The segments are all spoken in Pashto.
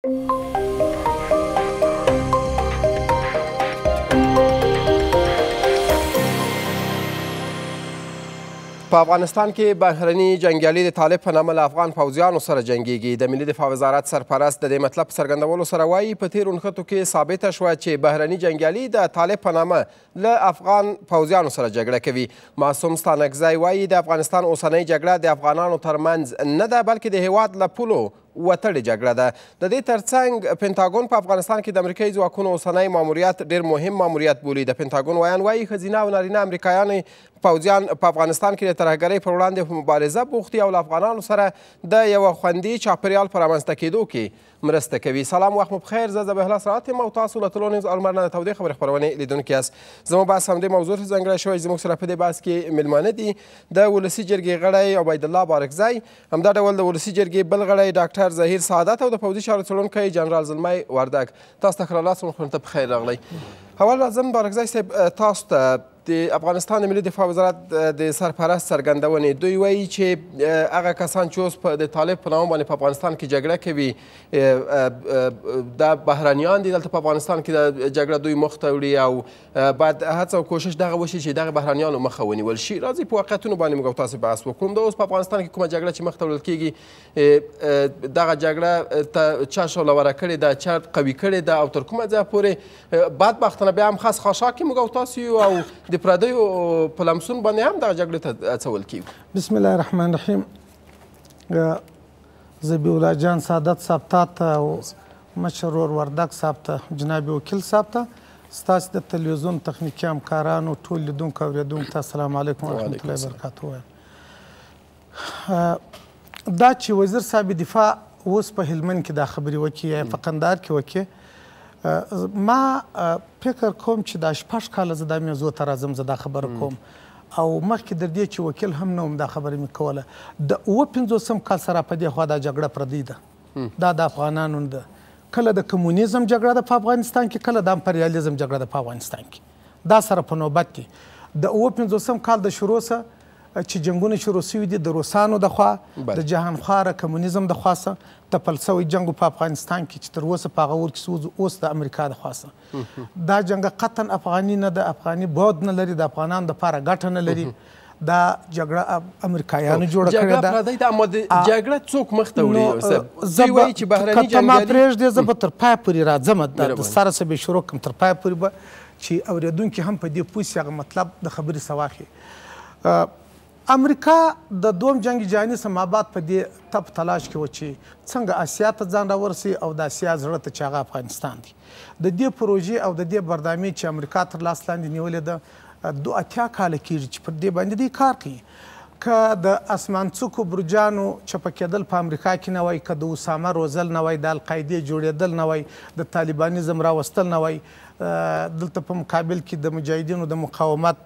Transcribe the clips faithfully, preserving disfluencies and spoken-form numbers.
په افغانستان کې بهرني جنګیالي د طالب په نامه له افغان پوځیانو سره جنګیږي. د ملي دفاع وزارت سرپرست د دې مطلب څرګندولو سره وایي په تېرو نښتو کې ثابته شوه چې بهرني جنګیالي د طالب په نامه له افغان پوځیانو سره جګړه کوي. معصوم ستانکزی وایي د افغانستان اوسنۍ جګړه د افغانانو ترمنځ نه ده بلکې د هېواد له پولو وتړې جګړه ده. د دې ترڅنګ پنټاګون په افغانستان کې د امریکایي ځواکونو اوسنی ماموریت ډېر مهم ماموریت بولي. د پنټاګون ویان وایي ښځینه او نارینه امریکایان پوځیان په افغانستان کې د ترهګرۍ پر وړاندې په مبارزه بوخت دي او له افغانانو سره د یوه خوندي چاپریال په رامنځته کېدو کې مرسته کوي. سلام، وخت مو بخیر. زه ذبیح الله سرات یم او تاسو له ټولو نیوز المر نه د تودې خبرې خپرونې لیدونکي یاست. زموږ بحث همدې موضوع ته ځانګړی شوی. زموږ سره په دې بحث کې میلمانه دي د ولسي جرګې غړی عبیدالله بارکزی، همدا ډول د ولسي جرګې بل غړی ډاکټر ظهیر سعادت او د پوځي چارو څېړونکی جنرال زلمی وردګ. تاسو ته ښه راغلاست، موږ خپلو ته په خیر راغلی. اول راځم بارکزی صاحب، تاسو ته د افغانستان د ملي دفاع وزارت د سرپرست څرګندونې دوی وایي چې هغه کسان چې اوس د طالب په نامه باندې په افغانستان کې جګړه کوي دا بهرنیان دي دلته په افغانستان کې د جګړه دوی مخ ته وړي او باید هڅه او کوشش دغه وشي چې دغه بهرنیانو مخه ونیول شي. راځئ په واقعیتونو باندې موږ او تاسو بحث وکړو. د اوس په افغانستان کې کومه جګړه چې مخ ته وړل کېږي دغه جګړه ته چا شعله کړې ده، چا قوي کړې ده او تر کومه ځایه پورې بدبختانه بیا هم خاص خاشاک موږ او تاسو یو او د پردیو په لمسون باندې هم دغه جګړې ته اچول کېږي. بسم الله الرحمن الرحیم. ذبیح الله جان سعادت صاحب ته او مشر ورور وردګ صاحب ته، جناب وکیل صاحب ته، ستاسو د تلویزیون تخنیکي همکارانو، ټول لیدونکو او اورېدونکو ته السلام علیکم ورحمة الله وبرکاته وایم. دا چې وزیر صاحب دفاع اوس په هلمند کې دا خبرې وکړي یا په قندهار کې وکړي، ما فکر کوم چې دا شپږ کاله زه دا موضوع ته راځم، زه دا خبره کوم او مخکې در دې چې وکیل هم نه وم دا خبره مې کوله. د اووه پنځوسم کال سره په دې خوا دا جګړه پردۍ ده، دا د افغانانو ده. کله د کمونیزم جګړه ده په افغانستان کې، کله د امپریالیزم جګړه ده په افغانستان کې، دا سره په نوبت دي. د اووه پنځوسم کال د شروع څخه چې جنګونه شروع شوي دي د روسانو د خوا، د جهانخواره کمونیزم د خوا څخه تپل شوی جنګ په افغانستان کې چې تر اوسه په هغه اور کې اوس د امریکا د خوا څخه دا جنګ قطعا افغاني نه ده، افغاني بود نه لري، د افغانانو دپاره ګټه نه لري. دا جګړه امریکایانو جوړه کړې ده. جګړه پردۍ ده، اما د جګړه څوک مخ ته وړي؟ دوی وایي چې بهرني جنګیالي ما پرېږدې زه به تر پایه پورې راځم، د سره څه به شروع کړم تر پایه پورې به چې اورېدونکي هم په دې پوه شي هغه مطلب د خبرې څه واخلي. امریکا د دوم جنګ جهاني څخه بعد په دې تپ تلاش کې و چې څنګه اسیا ته ځان راورسي او د اسیا زړه ته چې هغه افغانستان دی. د دې پروژې او د دې برنامې چې امریکا تر لاس لاندې نیولې ده دو اتیا کاله کېږي چې پر دې باندې دوی کار کوي. که د اسمانڅکو برجانو چپه کېدل په امریکا کې نه وای، که د اسامه روزل نه وای، د القاعدې جوړېدل نه وای، د طالبانیزم راوستل نه وای، دلته په مقابل کې د مجاهدینو د مقاومت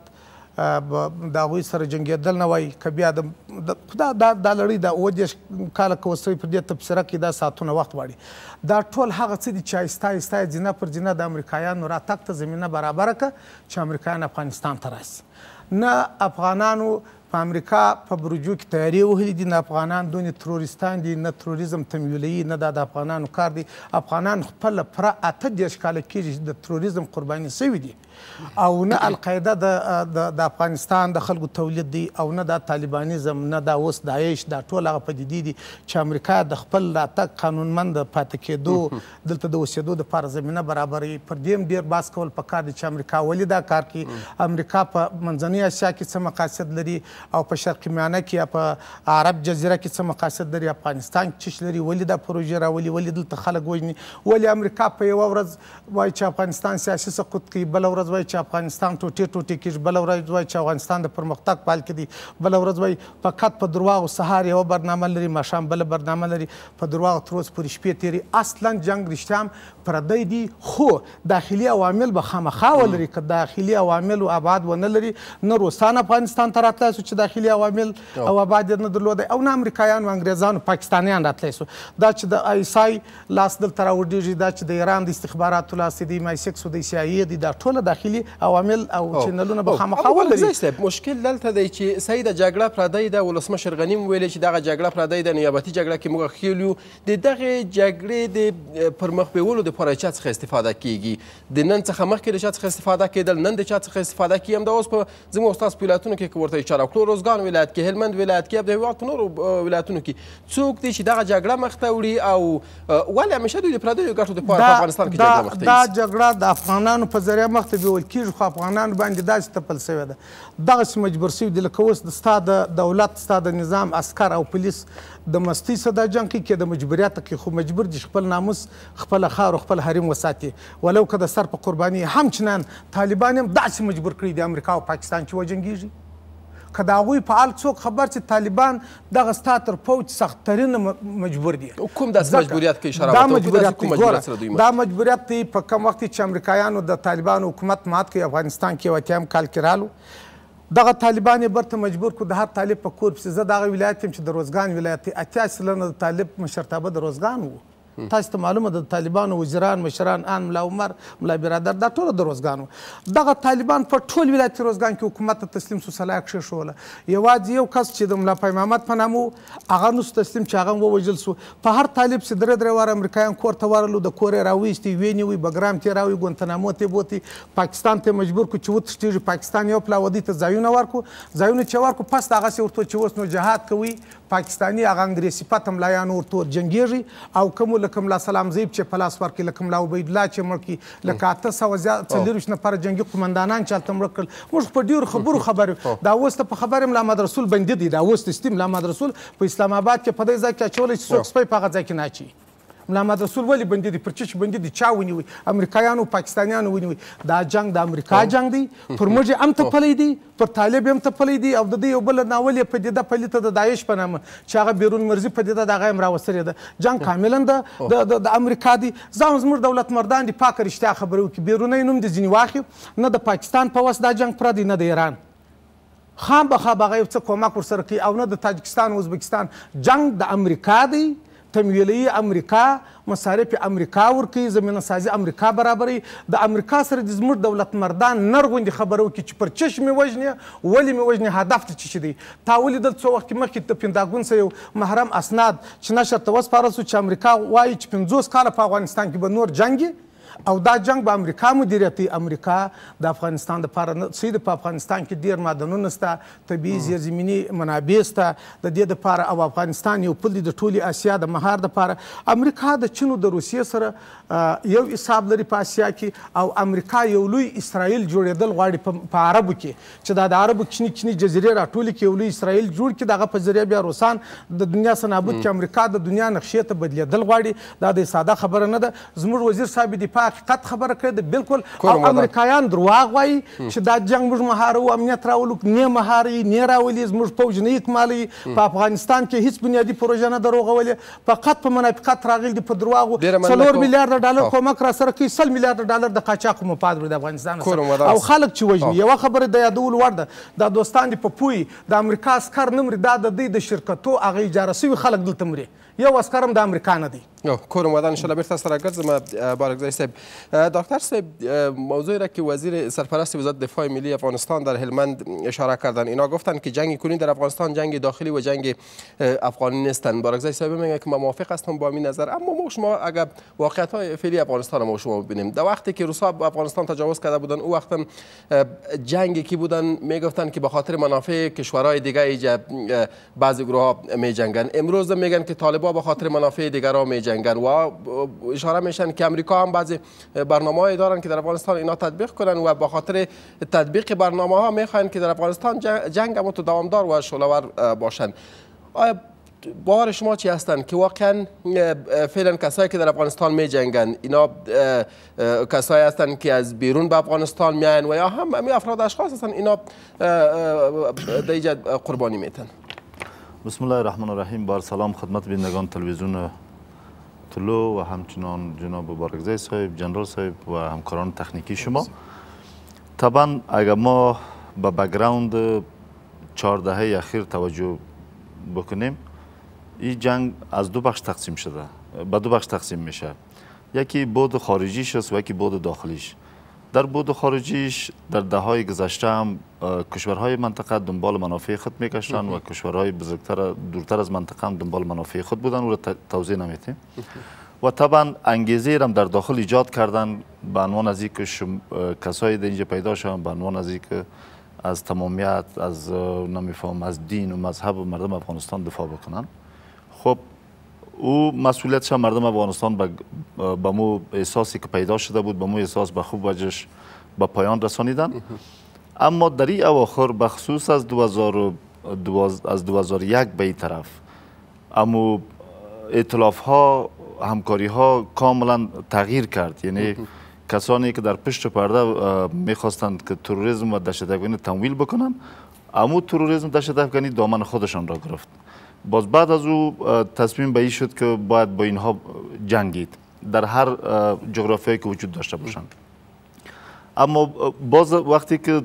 د هغوی سره جنګېدل نه وای، که بیا د دا لړۍ د اووه دېرش کاله که اوس په دې تبصره کې دا ساعتونه وخت غواړي. دا ټول هغه څه دي چې آهسته آهسته زینه پر زینه د امریکایانو راتګ ته زمینه برابره کړه چې امریکایان افغانستان ته راسي. نه افغانانو په امریکا په برجو کې تیاری وهلي دي، نه افغانان دونې تروریستان دي، نه تروریزم تمویلوي، نه دا د افغانانو کار دی. افغانان خپله پوره اته دېرش کاله کېږي د تروریزم قرباني شوي دي او نه القاعده د افغانستان د خلکو تولید دی او نه دا طالبانیزم، نه دا اوس داعش، دا ټول هغه پدیدې دي چې امریکا د خپل راتګ قانونمند پاتې کېدو دلته د اوسېدو دپاره زمینه برابروي. پر دې هم ډېر بحث کول پکار دی چې امریکا ولې دا کار کوي، امریکا په منځنۍ اسیا کې څه مقاصد لري او په شرق میانه کې یا په عرب جزیره کې څه مقاصد لري، افغانستان کې څه لري، ولې دا پروژې راولي، ولې دلته خلک وژني، ولې امریکا په یوه ورځ وایي چې افغانستان سیاسي سقوط کوي، بله ورځ وایي چې افغانستان ټوټې ټوټې کېږي، بله ورځ وایي چې افغانستان د پرمختګ په حال کې دی، بله ورځ وایي فقط په درواغو سهار یوه برنامه لري، ماښام بله برنامه لري، په درواغو تر اوسه پورې شپې تېري. اصلا جنګ رښتیا هم پردی دی، خو داخلي عوامل به خامخا ولري. که داخلي عوامل ابعاد ونه لري، نه روسان افغانستان ته راتلی سو چې چې داخلي عوامل او اباد یې نه درلودی او نه امریکایانو انګریزانو پاکستانیان راتلی سو دا چې د آیسای لاس دلته راوډېږي دا چې د ایران د استخباراتو لاس دی مای سکس د سی آی ای دا ټوله داخلي عوامل او چینلونه به خامخا ولري. مشکل دلته دی چې صحیح د جګړه پردی ده ولسمشر غني ویلي چې دغه جګړه پردی ده نیابتي جګړه کې موږ ښکیل یو د دغې جګړې د پرمخ بیولو دپاره چا څخه استفاده کیږي د نن څخه مخکې د چا څخه استفاده کېدل نن د چا څخه استفاده کیږي همدا اوس په زموږ ستاسو په ولایتونو کې که ورته اشاره وکړو روزګان ولایت کې هلمند ولایت کې د هېواد په نورو ولایتونو کې څوک دی چې دغه جګړه مخته وړي او ولې همیشه دوی د پردیو ګټو دپاره په افغانستان کې جګړه مخته دا جګړه د افغانانو په ذریعه مخته بیول کېږي خو افغانانو باندې داسې تپل سوې ده دغسې مجبور سوي دي لکه اوس ستا د دولت ستا د نظام عسکر او پولیس د مستۍ څه دا جنګ کوي کې د مجبوریت کوي خو مجبور دي خپل ناموس خپله خاور خپل حریم وساتي ولو که د سر په قرباني همچنان طالبان هم داسې مجبور کړي د امریکا او پاکستان چې وجنګېږي که د هغوی فعال څوک خبر چې طالبان دغه ستا تر پوځ سختترینه مجبور دي کوم داسې مجبوریت کې اشاره دا مجبوریت دی دا مجبوریت دی په کم وخت چې امریکایانو د طالبانو حکومت مات کړي افغانستان کې یو اتیام کال کې رالو دغه طالبان یې برته مجبور کړو د هر طالب په کور پسې زه دغه ولایت یم چې د روزګان ولایت دی اتیا سلنه د طالب مشرتابه د روزګان وو تاسو ته معلومه ده د طالبانو وزیران مشران ان ملا عمر ملا برادر دا ټوله د روزګان وو دغه طالبان په ټول ولایت روزګان کې حکومت ته تسلیم سو سلا یې کښېښوله یوازې یو کس چې د ملا پای محمد په نامه و هغه نو تسلیم چې هغه هم ووژل سو په هر طالب چې درې درې واره امریکایان کور ته ورغلو د کور یې راویستې ویې نیوی بګرام ته یې راوی ګونتنامو ته یې بوتې پاکستان ته مجبور کړو چې وتښتېږي پاکستان یو پلا ودې ته ځایونه ورکړو ځایونه چې ورکړو پس د هغسې ورته چې اوس نو جهاد کوي پاکستاني هغه انګریز صفته ملایانو ورته جنګېږي او کومو لکه ملا سلام زیب چې په لاس ورکړي لکه ملا عبیدالله چې مړ کړي لکه اته سوه څلېرویشت نفره جنګي قمندانان چې هلته مړه کړل موږ په ډېرو خبرو خبر یو دا اوس ته په خبر یم محمد رسول بندي دی دا اوس دستي محمد رسول په اسلام آباد کې په دې ځای کې اچولی چې څوک سپی په هغه ځای کې نه اچوي محمد رسول ولې بندي دی پر چش بندي دی چا ونیوي امریکایانو پاکستانیانو ونیوي دا جنګ د امریکا جنګ دی پر موږ یې هم تپلی دی پر طالب یې هم تپلی دی او د دې یو بله ناول یې پدیده پلیته د داعش په نامه چې هغه بیرون مرزي پدیده د هغه هم راوستلې ده جنګ کاملا د امریکا دی ځان زموږ دولت مردان دي پاکه رښتیا خبرې وکړي بیرونی نوم دې ځینې واخلي نه د پاکستان په وس دا جنګ پوره دی نه د ایران خامخا به هغه یو څه کومک ورسره کوي او نه د تاجکستان او ازبکستان جنګ د امریکا دی تمویلي امریکا مصارف امریکا ورکوي زمینه سازي امریکا برابروي د امریکا سره د زموږ دولت مردان نر غوندې خبره وکړي چې پر چش مې وژنې ولې مې وژنې هدف ته څه شي دی تا ولیدل څو وخت مخکې د پنټاګون څخه یو محرم اسناد چې نشر ته وسپارل سو چې امریکا وایي چې پنځوس کاله په افغانستان کې به نور جنګ او دا جنگ به امریکا مدیریتي امریکا د افغانستان دپاره څه په افغانستان کې ډېر معدنونه شته طبیعي زیرزمیني منابع شته د دې دپاره او افغانستان یو پل دی د ټولې اسیا د مهار دپاره امریکا د چین او د روسیې سره یو حساب لري په اسیا کې او امریکا یو لوی اسرائیل جوړېدل غواړي په عربو کې چې دا د عربو کوچني کوچني جزیرې راټولې کړي یو لوی اسرائیل جوړ کړي د هغه په ذریعه بیا روسان د دنیا څخه نابود کړي امریکا د دنیا نقشې ته بدلېدل غواړي دا د ساده خبره نه ده زموږ وزیر صاحب دفاع حقیقت خبره کړې ده بالکل او امریکایان درواغ وایي چې دا جنګ موږ مهارو امنیت راولو نه مهاري نه راولي زموږ پوځ نه اکمالوي په افغانستان کې هیڅ بنیادي پروژه نه دروغولې فقط په منافقت راغلي دي په درواغو څلور میلیارډه ډالر کومک را سره کوي سل میلیارډه ډالر د قاچاقو مفاد وړي د افغانستان سره او خلک چې وژني یوه خبره د یادولو وړ ده دا دوستان دي په پوی د امریکا عسکر نه مري دا د دوی د شرکتو هغه اجاره سوي خلک دلته مري یو عسکر هم د امریکا نه دی کورم ودان انشاءالله بیرته سره ګرځم بارکزی صاحب دکتر صاحب موضوعی را که وزیر سرپرست وزارت دفاع ملی افغانستان در هلمند اشاره کردن اینا گفتن که جنگ کنونی در افغانستان جنگ داخلی و جنگ افغانی نیستن بارکزی صاحب میگه که من موافق هستم با این نظر اما ما شما اگر واقعیت های فعلی افغانستان ما شما ببینیم در وقتی که روسا به افغانستان تجاوز کرده بودن او وقت جنگی که بودن میگفتن که به خاطر منافع کشورهای دیگه بعضی گروه ها میجنگن امروز میگن که طالبان به خاطر منافع دیگران میجنگن و اشاره میشن که امریکا هم بعضی برنامه‌ای دارن که در افغانستان اینا تطبیق کنن و به خاطر تطبیق برنامه ها میخواین که در افغانستان جنگ هم تو دوامدار و شعله‌ور باشن آیا باور شما چی هستن که واقعا فعلا کسایی که در افغانستان می جنگن اینا کسایی هستن که از بیرون به افغانستان میان و یا هم همین افراد اشخاص هستن اینا در اینجا قربانی میتن بسم الله الرحمن الرحیم بار سلام خدمت بینندگان تلویزیون طلوع و همچنان جناب بارکزی صاحب جنرال صاحب و همکاران تکنیکی شما طبعا اگر ما به بک‌گراند چهار دهه اخیر توجه بکنیم، این جنگ از دو بخش تقسیم شده، به دو بخش تقسیم میشه. یکی بود خارجیش است و یکی بود داخلیش. در بود خارجیش در دههای گذشته هم کشورهای منطقه دنبال منافع خود میکشن و کشورهای بزرگتر دورتر از منطقه هم دنبال منافع خود بودن، او را توضیح نمیتیم. و طبعا انگیزه هم در داخل ایجاد کردن به عنوان از اینکه کسایی در اینجا پیدا شدن به عنوان از اینکه از تمامیت، از نمیفهم از دین و مذهب و مردم افغانستان دفاع بکنن. خب او مسئولیتش مردم افغانستان به مو احساسی که پیدا شده بود، به مو احساس به خوب وجهش به پایان رسانیدن. اما در این اواخر بخصوص از دو هزار و یک به این طرف اما ائتلاف ها، همکاری ها کاملا تغییر کرد. یعنی کسانی که در پشت پرده میخواستند که تروریسم و دهشت‌افکنی تمویل بکنن، اما تروریسم و دهشت‌افکنی دامن خودشان را گرفت. باز بعد از او تصمیم به این شد که باید با اینها جنگید در هر جغرافیایی که وجود داشته باشند. اما باز وقتی که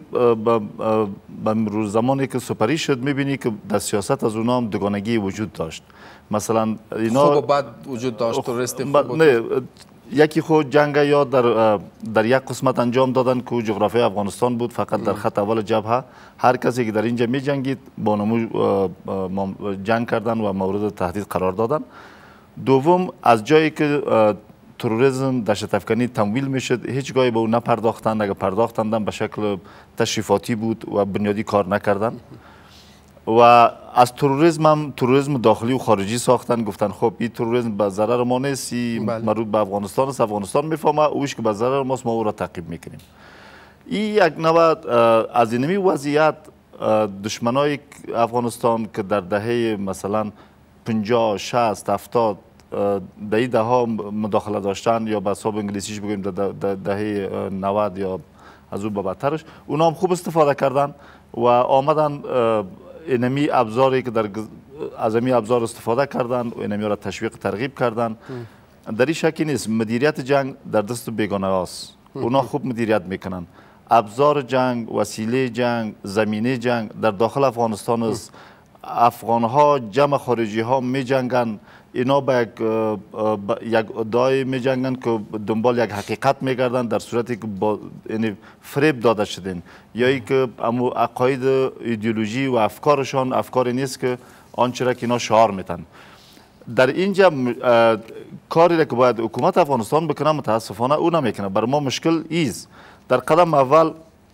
به زمانی که سپری شد میبینی که در سیاست از اونها هم دوگانگی وجود داشت. مثلا اینا خوب و بد وجود داشت. تروریست خوب نه، یکی خود جنگ یا در در یک قسمت انجام دادن که جغرافیای افغانستان بود، فقط در خط اول جبهه هر کسی که در اینجا می جنگید با نمو جنگ کردن و مورد تهدید قرار دادن. دوم، از جایی که تروریسم دهشت‌افکنی تمویل میشد هیچگاهی به اون نپرداختند، اگر پرداختند به شکل تشریفاتی بود و بنیادی کار نکردن. و از تروریسم هم تروریسم داخلی و خارجی ساختن، گفتن خب این تروریسم به ضرر ما نیست، مربوط به افغانستان است، افغانستان میفهمه، اوش که به ضرر ماست، ما او را تعقیب میکنیم. این یک نوع از اینمی وضعیت دشمنای افغانستان که در دهه مثلا پنجاه، شصت، هفتاد در این دهها مداخله داشتن، یا به حساب انگلیسیش بگویم در دهه نود یا از او به بدترش، اونا هم خوب استفاده کردن و آمدن اینمی ابزاری که در از امی ابزار استفاده کردن و اینمی را تشویق ترغیب کردن. در این شکی نیست مدیریت جنگ در دست بیگانه هاست، اونا خوب مدیریت میکنن. ابزار جنگ، وسیله جنگ، زمینه جنگ در داخل افغانستان است. افغان ها جمع خارجی ها می جنگن، اینا به یک, یک ادعای می جنگن که دنبال یک حقیقت می گردن، در صورتی که با یعنی فریب داده شدن، یا ای که امو عقاید ایدئولوژی و افکارشان افکاری نیست که آنچه را که اینا شعار میتن. در اینجا کاری را که باید حکومت افغانستان بکنه متاسفانه او نمیکنه. بر ما مشکل ایست. در قدم اول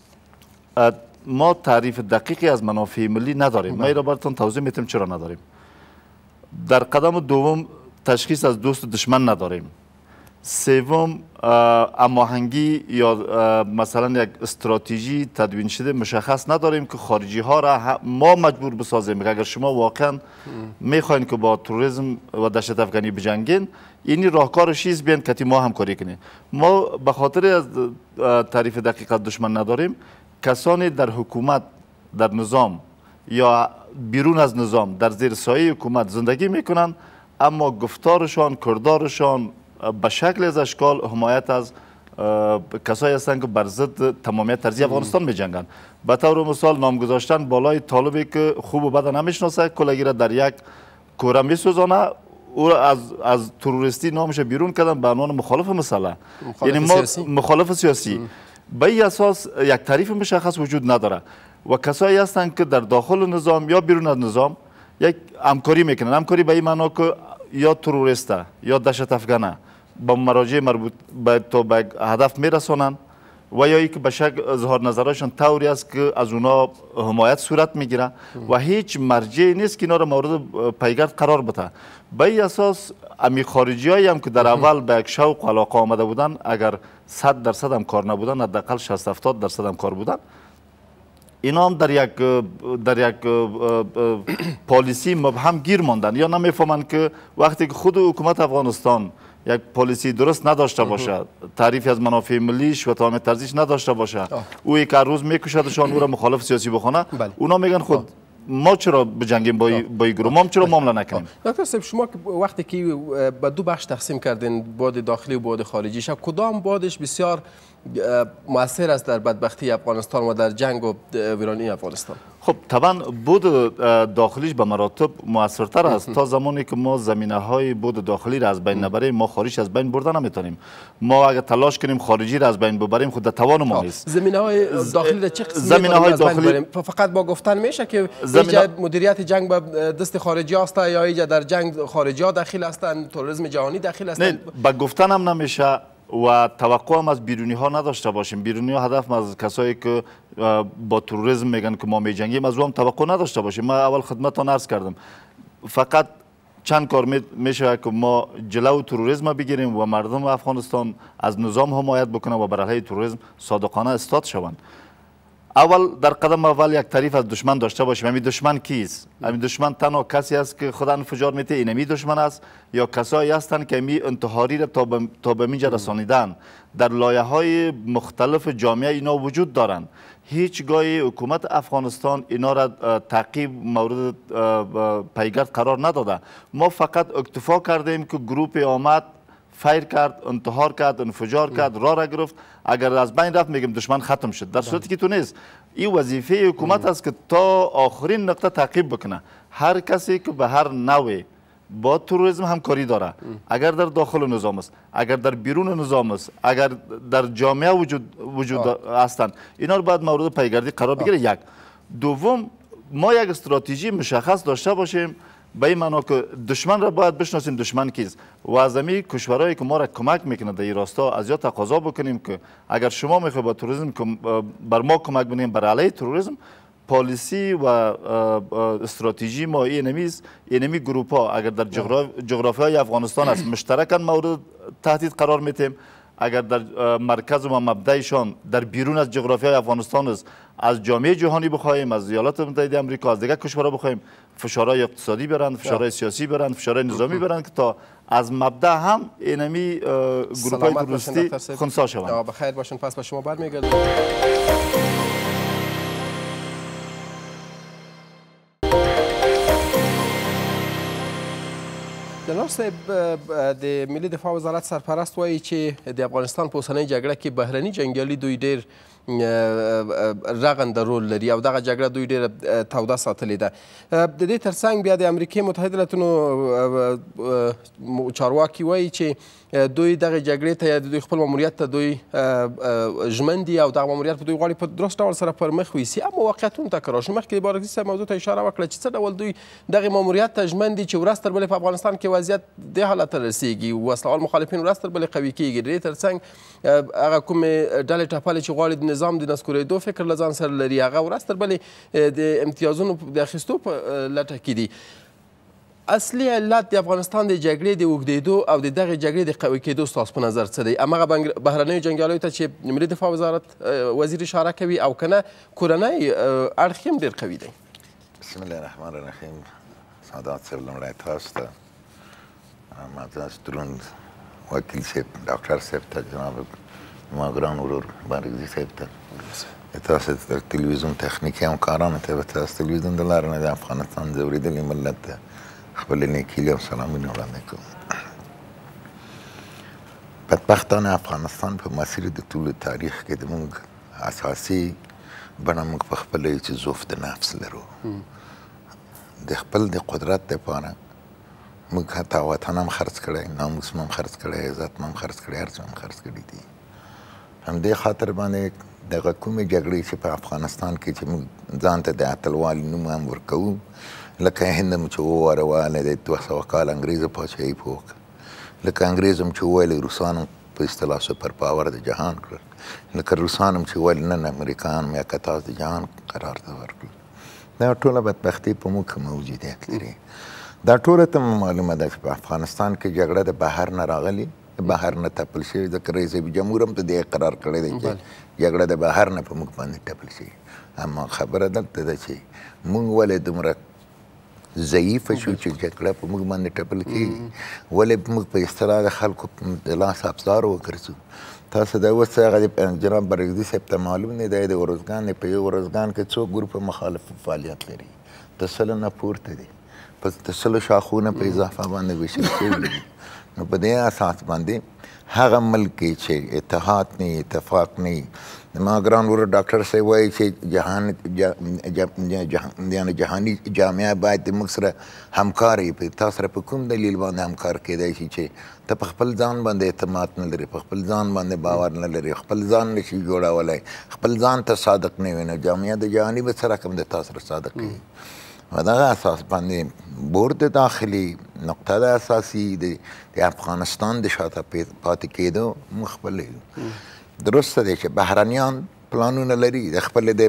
ما تعریف دقیقی از منافع ملی نداریم. ما را براتون توضیح میتیم چرا نداریم. در قدم دوم تشخیص از دوست و دشمن نداریم. سوم هماهنگی یا مثلا یک استراتژی تدوین شده مشخص نداریم که خارجی ها را ما مجبور بسازیم که اگر شما واقعا میخواین که با تروریسم و دهشت افکنی بجنگین، اینی راهکارش چیز بیان که ما همکاری کنیم. ما به خاطر از تعریف دقیق از دشمن نداریم، کسانی در حکومت، در نظام یا بیرون از نظام در زیر سایه حکومت زندگی میکنن، اما گفتارشان، کردارشان به شکل از اشکال حمایت از کسایی هستند که بر ضد تمامیت ترجیح افغانستان می جنگند. به طور مثال نام گذاشتن بالای طالبی که خوب و بد نمیشناسه، کلگی را در یک کوره می سوزانه، او را از از تروریستی نامش بیرون کردن به عنوان مخالف مسئله، یعنی ما سیاسی. مخالف سیاسی. به این اساس یک تعریف مشخص وجود نداره و کسایی هستند که در داخل نظام یا بیرون از نظام یک همکاری میکنن. همکاری به این معنا که یا تروریسته یا دهشت افکنه با مراجع مربوط به تا به هدف میرسانند و یا اینکه به شکل اظهار نظرشان طوری است که از اونا حمایت صورت میگیره و هیچ مرجعی نیست که اینا را مورد پیگرد قرار بده. به این اساس امی خارجی هایی هم که در اول به یک شوق و علاقه آمده بودن، اگر صد درصد هم کار نبودن، حداقل شصت هفتاد درصد هم کار بودن، اینا هم در یک در یک پالیسی مبهم گیر ماندن یا نمیفهمند که وقتی که خود حکومت افغانستان یک پالیسی درست نداشته باشه، تعریفی از منافع ملیش و تمام ترجیح نداشته باشه، او یک روز میکشدشان او را مخالف سیاسی بخونه، اونا میگن خود ما چرا بجنگیم با با گروه، ما چرا معامله نکنیم. دکتر صاحب، شما وقتی که به دو بخش تقسیم کردین، باد داخلی و باد خارجی، شب کدام بادش بسیار مؤثر است در بدبختی افغانستان و در جنگ و ویرانی افغانستان؟ خب طبعا بود داخلیش به مراتب موثرتر است. تا زمانی که ما زمینه های بود داخلی را از بین نبریم ما خارجی از بین برده نمیتونیم. ما اگر تلاش کنیم خارجی را از بین ببریم خود در توان ما نیست. زمینه های داخلی را چه قسمی زمینه های داخلی فقط با گفتن میشه که اینجا مدیریت جنگ به دست خارجی است یا اینجا در جنگ خارجی ها داخل هستند، تروریسم جهانی داخل هستند؟ نه، به گفتن هم نمیشه و توقع هم از بیرونی ها نداشته باشیم. بیرونی ها هدف از کسایی که با تروریسم میگن که ما میجنگیم از او هم توقع نداشته باشیم. من اول خدمتتان عرض کردم فقط چند کار میشه که ما جلو تروریسم بگیریم و مردم افغانستان از نظام حمایت بکنه و بر علیه تروریسم صادقانه استاد شوند. اول در قدم اول یک تعریف از دشمن داشته باشیم. همین دشمن کیست؟ همین دشمن تنها کسی است که خدا انفجار میده اینمی دشمن است یا کسایی هستند که می انتحاری را تا به اینجا رسانیدن. در لایه های مختلف جامعه اینا وجود دارند. هیچگاهی حکومت افغانستان اینا را تعقیب مورد پیگرد قرار نداده. ما فقط اکتفا کردیم که گروپ آمد فایر کرد، انتحار کرد، انفجار کرد، راه را گرفت، اگر از بین رفت میگیم دشمن ختم شد. در صورتی که تو نیست. این وظیفه حکومت است که تا آخرین نقطه تعقیب بکنه. هر کسی که به هر نوع با تروریسم همکاری داره، اگر در داخل نظام است، اگر در بیرون نظام است، اگر در جامعه وجود وجود هستند، اینا رو باید مورد پیگردی قرار بگیره. یک. دوم، ما یک استراتژی مشخص داشته باشیم به این معنا که دشمن را باید بشناسیم دشمن کیست و از همین کشورهایی که ما را کمک میکنه در این راستا از یا تقاضا بکنیم که اگر شما میخواید با تروریسم بر ما کمک بکنیم بر علیه تروریسم، پالیسی و استراتژی ما اینمی است. اینمی گروپ ها اگر در جغرافی های افغانستان است مشترکاً مورد تهدید قرار میتیم. اگر در مرکز و مبدأشان در بیرون از جغرافی های افغانستان است، از جامعه جهانی بخواهیم، از ایالات متحده آمریکا، از دیگر کشورها بخواهیم فشارهای اقتصادی برند، فشارهای سیاسی برند، فشارهای نظامی برند که تا از مبدأ هم اینمی گروپ های تروریستی خنثی شوند. بخیر باشین. پس به شما برمیگردم. جناب صاحب، د ملي دفاع وزارت سرپرست وایي چې د افغانستان په اوسنۍ جګړه کې بهرني جنګیالي دوی ډېر رغنده رول لري او دغه جګړه دوی ډېره توده ساتلې ده. د دې ترڅنګ بیا د امریکې متحده ایالتونو چارواکي وایي چې دوی دغه جګړې ته یا د دوی خپل ماموریت ته دوی ژمن دي او دغه ماموریت په دوی غواړي په درست ډول سره پر مخ ویسي. اما واقعیتونو ته که راشو، مخکې د بارکزي صاحب موضوع ته اشاره وکړه چې څه ډول دوی دغه ماموریت ته ژمن دي چې ورځ تر بلې په افغانستان کې وضعیت دې حالت ته رسېږي، وسله وال مخالفین ورځ تر بلې قوي کېږي. د دې ترڅنګ هغه کومې ډلې ټپلې چې غواړي د نظام د نسکورېدو فکر له ځان سره لري، هغه ورځ تر بلې د امتیازونو د اخیستو په لټه کې دي. اصلي علت د افغانستان د جګړې د اوږدېدو او د دغې جګړې د قوي کېدو ستاسو په نظر څه دی؟ هماغه بهرنیو جنګیالیو ته چې ملي دفاع وزارت وزیر اشاره کوي او که نه کورنی اړخ هم ډېر قوي دی؟ بسم الله الرحمن الرحیم. سعادت صاحب لومړی تاسو ته، معزز دروند وکیل صاحب، ډاکټر صاحب ته، جناب زما ګران ورور بارکزي صاحب ته، تاسو د تلویزیون تخنیکي همکارانو ته، به تاسو تلویزیون د لارې نه د افغانستان ځورېدلي ملت ته خپل نیکیلي او سلامونه وړاندې کوم. بدبختانه افغانستان په مسیر د ټول تاریخ کې د موږ اساسي بڼه موږ په خپله یو چې ضعف د نفس لرو. د خپل د قدرت دپاره موږ حتی وطن هم خرڅ کړی، ناموس هم خرڅ کړی، عزت هم خرڅ کړی، هر څه هم خرڅ کړي دي. همدې خاطر باندې دغه کومې جګړې چې په افغانستان کې چې موږ ځان ته د اتلوالي نوم هم ورکوو، لکه هند هم چې ووارواله د دوه سوه کال انګریزه پاچاهي په وکړه، لکه انګریز هم چې وویل روسان هم په اصطلاح سوپر پاور د جهان کړل، لکه روسان هم چې ویل نن امریکایان هم یا کتاز د جهان قرار ته ورکړل. دا ټوله بدبختي په موږ کې موجودیت لري. دا ټوله ته معلومه ده چې په افغانستان کې جګړه د بهر نه راغلي، د بهر نه تپل شوي. ځکه رئیس جمهور هم ته دې اقرار کړی دی چې جګړه د بهر نه په موږ باندې ټپل شوي. اما خبره دلته ده چې موږ ولې دومره ضعیفه شو چې جګړه په موږ باندې ټپل کېږي، ولې موږ په اصطلاح د خلکو د لاس افزار وګرځو. تاسو دا اوس هغه جناب بارکزي صاحب ته معلوم دی، دی د ارزګان په یو ارزګان کې څو ګروپه مخالف فعالیت لري، د سلو نه پورته دي، په د سلو شاخونه په اضافه باندې ویشل شوي دي. نو په دې اساس باندې هغه ملک چې اتحاد نه اتفاق نه ما ګران ورور ډاکټر صاحب وایي چې جهان یعنې جهاني جامعه باید د موږ سره همکار وي په تا سره په کوم دلیل باندې همکار کیدای شي چې ته په خپل ځان باندې اعتماد نه لري په خپل ځان باندې باور نه لري خپل ځان نشي جوړولی خپل ځان ته صادق نه وي نو جامعه د جهاني به څه رقم د تا سره صادق وي و دغه اساس باندې بورد داخلي نقطه د اساسي د افغانستان د شاته پاتې کېدو موږ خپل درسته دی چې بهرنیان پلانونه لري د خپل د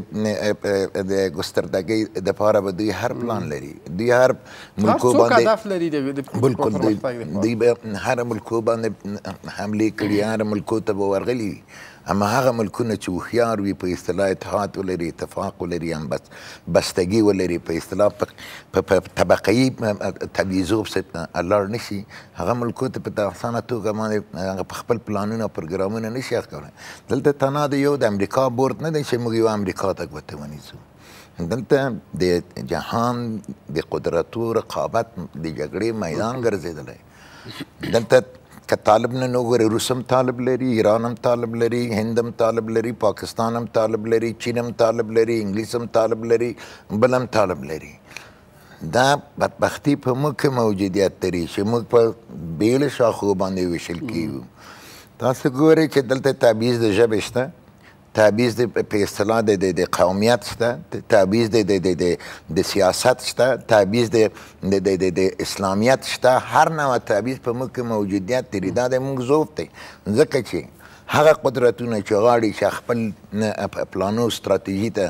ګستردګۍ دپاره به دوی هر پلان لري دوی هر ملکو باندې بلکل دوی به هر ملکو باندې حملې کړي هر ملکو ته به ورغلي وي اما هغه ملکونه چې هوښیار وي په اصطلاح اتحاد ولري اتفاق ولري هم بستګي ولري په اصطلاح په طبقه‌یي تبعیضو پسې لاړ نه شي هغه ملکو ته په اسانه توګه باندې په خپل پلانونه او پروګرامونه نه شي کولی دلته تنها د یو د امریکا بورد نه دی چې موږ یو امریکا ته ګوته ونیسو دلته د جهان د قدرتو رقابت د جګړې میدان ګرځېدلی دلته که طالب نه نو ګورې روس هم طالب لري ایران هم طالب لري هند هم طالب لري پاکستان هم طالب لري چین هم طالب لري انګلیس هم طالب لري بل هم طالب لري دا بدبختي په موږ کې موجودیت لري چې موږ په بېلو شاخو باندې ویشل کېږو تاسو ګورئ چې دلته تبعیض د ژبې شته تبعیض په اصطلاح د قومیت شته تبعیض د سیاست شته تبعیض د اسلامیت شته هر نوع تبعیض په موږ کې موجودیت لري دا د موږ ضعف دی ځکه چې هغه قدرتونه چې غواړي چې خپل پلانو ستراتیژي ته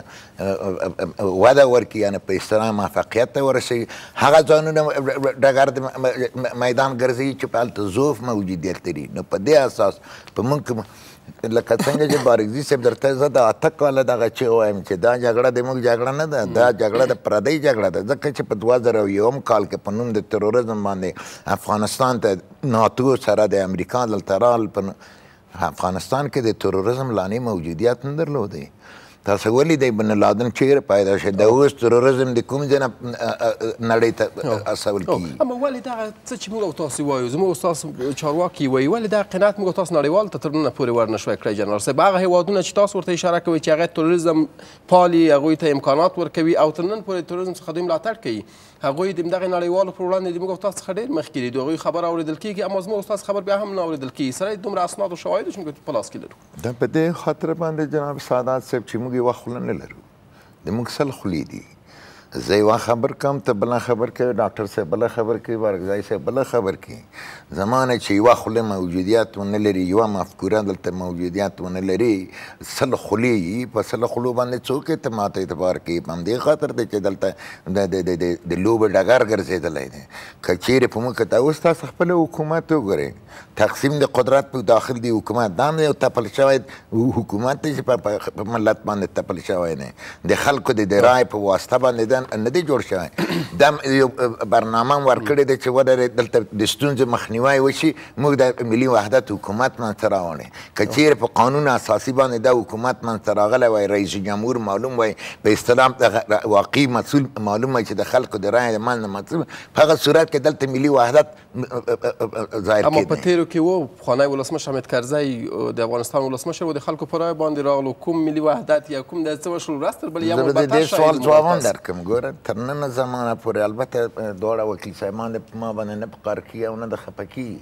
وده ورکړي یعنې په اصطلاح موفقیت ته ورسوي هغه ځانونه ډګر د میدان ګرځوي چې په هلته ضعف موجودیت لري نو په دې اساس په موږ لکه څنګه چې بارکزي صاحب درته زه د اته کاله دغه چې وایم چې دا جګړه د موږ جګړه نه ده دا جګړه د پردۍ جګړه ده ځکه چې په دوه زره یوم کال کې په نوم د تروریزم باندې افغانستان ته ناتو سره د امریکا دلته رال په افغانستان کې د تروریزم لانې موجودیت نه درلودی تاسو ولیدئ بن لادن چیرې پیدا شو د اوس تروریزم د کوم ځای نه نړۍ ته اصول کېږي اما ولې دغه څه چې موږ او تاسو وایو زموږ او تاسو چارواکي وایي ولې دغه قناعت موږ او تاسو نړیوالو ته تر ننه پورې ور نه شوی کړی جنرال صاحب هغه هېوادونه چې تاسو ورته اشاره کوئ چې هغه تروریزم پالي هغوی ته امکانات ورکوي او تر نن پورې تروریزم څخه دوی ملاتړ کوي هغوی د همدغې نړیوالو پر وړاندې د موږ او تاسو څخه ډېر مخکې دي د هغوی خبر اورېدل کېږي اما زموږ او تاسو خبر بیا هم نه اورېدل کېږي سره یې دومره اسناد او شواهدو چې موږ په لاس کې لرو دا په دې خاطر باندې جناب سعادت صاحب چې موږ یوه خوله نه لرو د موږ سل خولې دي زه یوه خبر کوم ته بله خبر کوي ډاکټر صاحب بله خبر کوي بارکزی صاحب بله خبر کوي زما نه چې یوه خوله موجودیت ونه لري یوه مفکوره دلته موجودیت ونه لري سل خولې یي په سلو خولو باندې څوک اعتماد اعتبار کوي په همدې خاطر دی چې دلته د لوبې ډګر ګرځېدلی دی که چیرې په موږ ته اوس تاسو خپل حکومت وګورئ تقسیم د قدرت په داخل دی حکومت دا هم یو تپل شوی حکومت دی چې په ملت باندې تپل شوی دی د خلکو د رایې په واسطه باندې نه دی جوړ شوی دا یو برنامه هم ورکړې دی چې ودرې دلته د ستونزې مخنیوی وشي موږ د ملي وحدت حکومت منځته راوړی که چیرې په قانون اساسي باندې دا حکومت منځته راغلی وای رئیس جمهور معلوم وای په اصطلاح واقعي مسؤول معلوم وای چې د خلکو د رایې د منځ نه مسؤول په هغه صورت کې دلته ملي وحدت ظاهر اما په تېرو کې و پخوانی ولسمشر حامد کرزی د افغانستان ولسمشر و د خلکو په رایې باندې راغلو کوم ملي وحدت یا کوم د څه وشول ورځ تر بلې یا زه به د دې سوال ځواب هم درکړم ګوره تر ننه زمانه پورې البته دواړه وکیل صاحبان د ما باندې نه په قهر کېږي او نه د خفه کېږي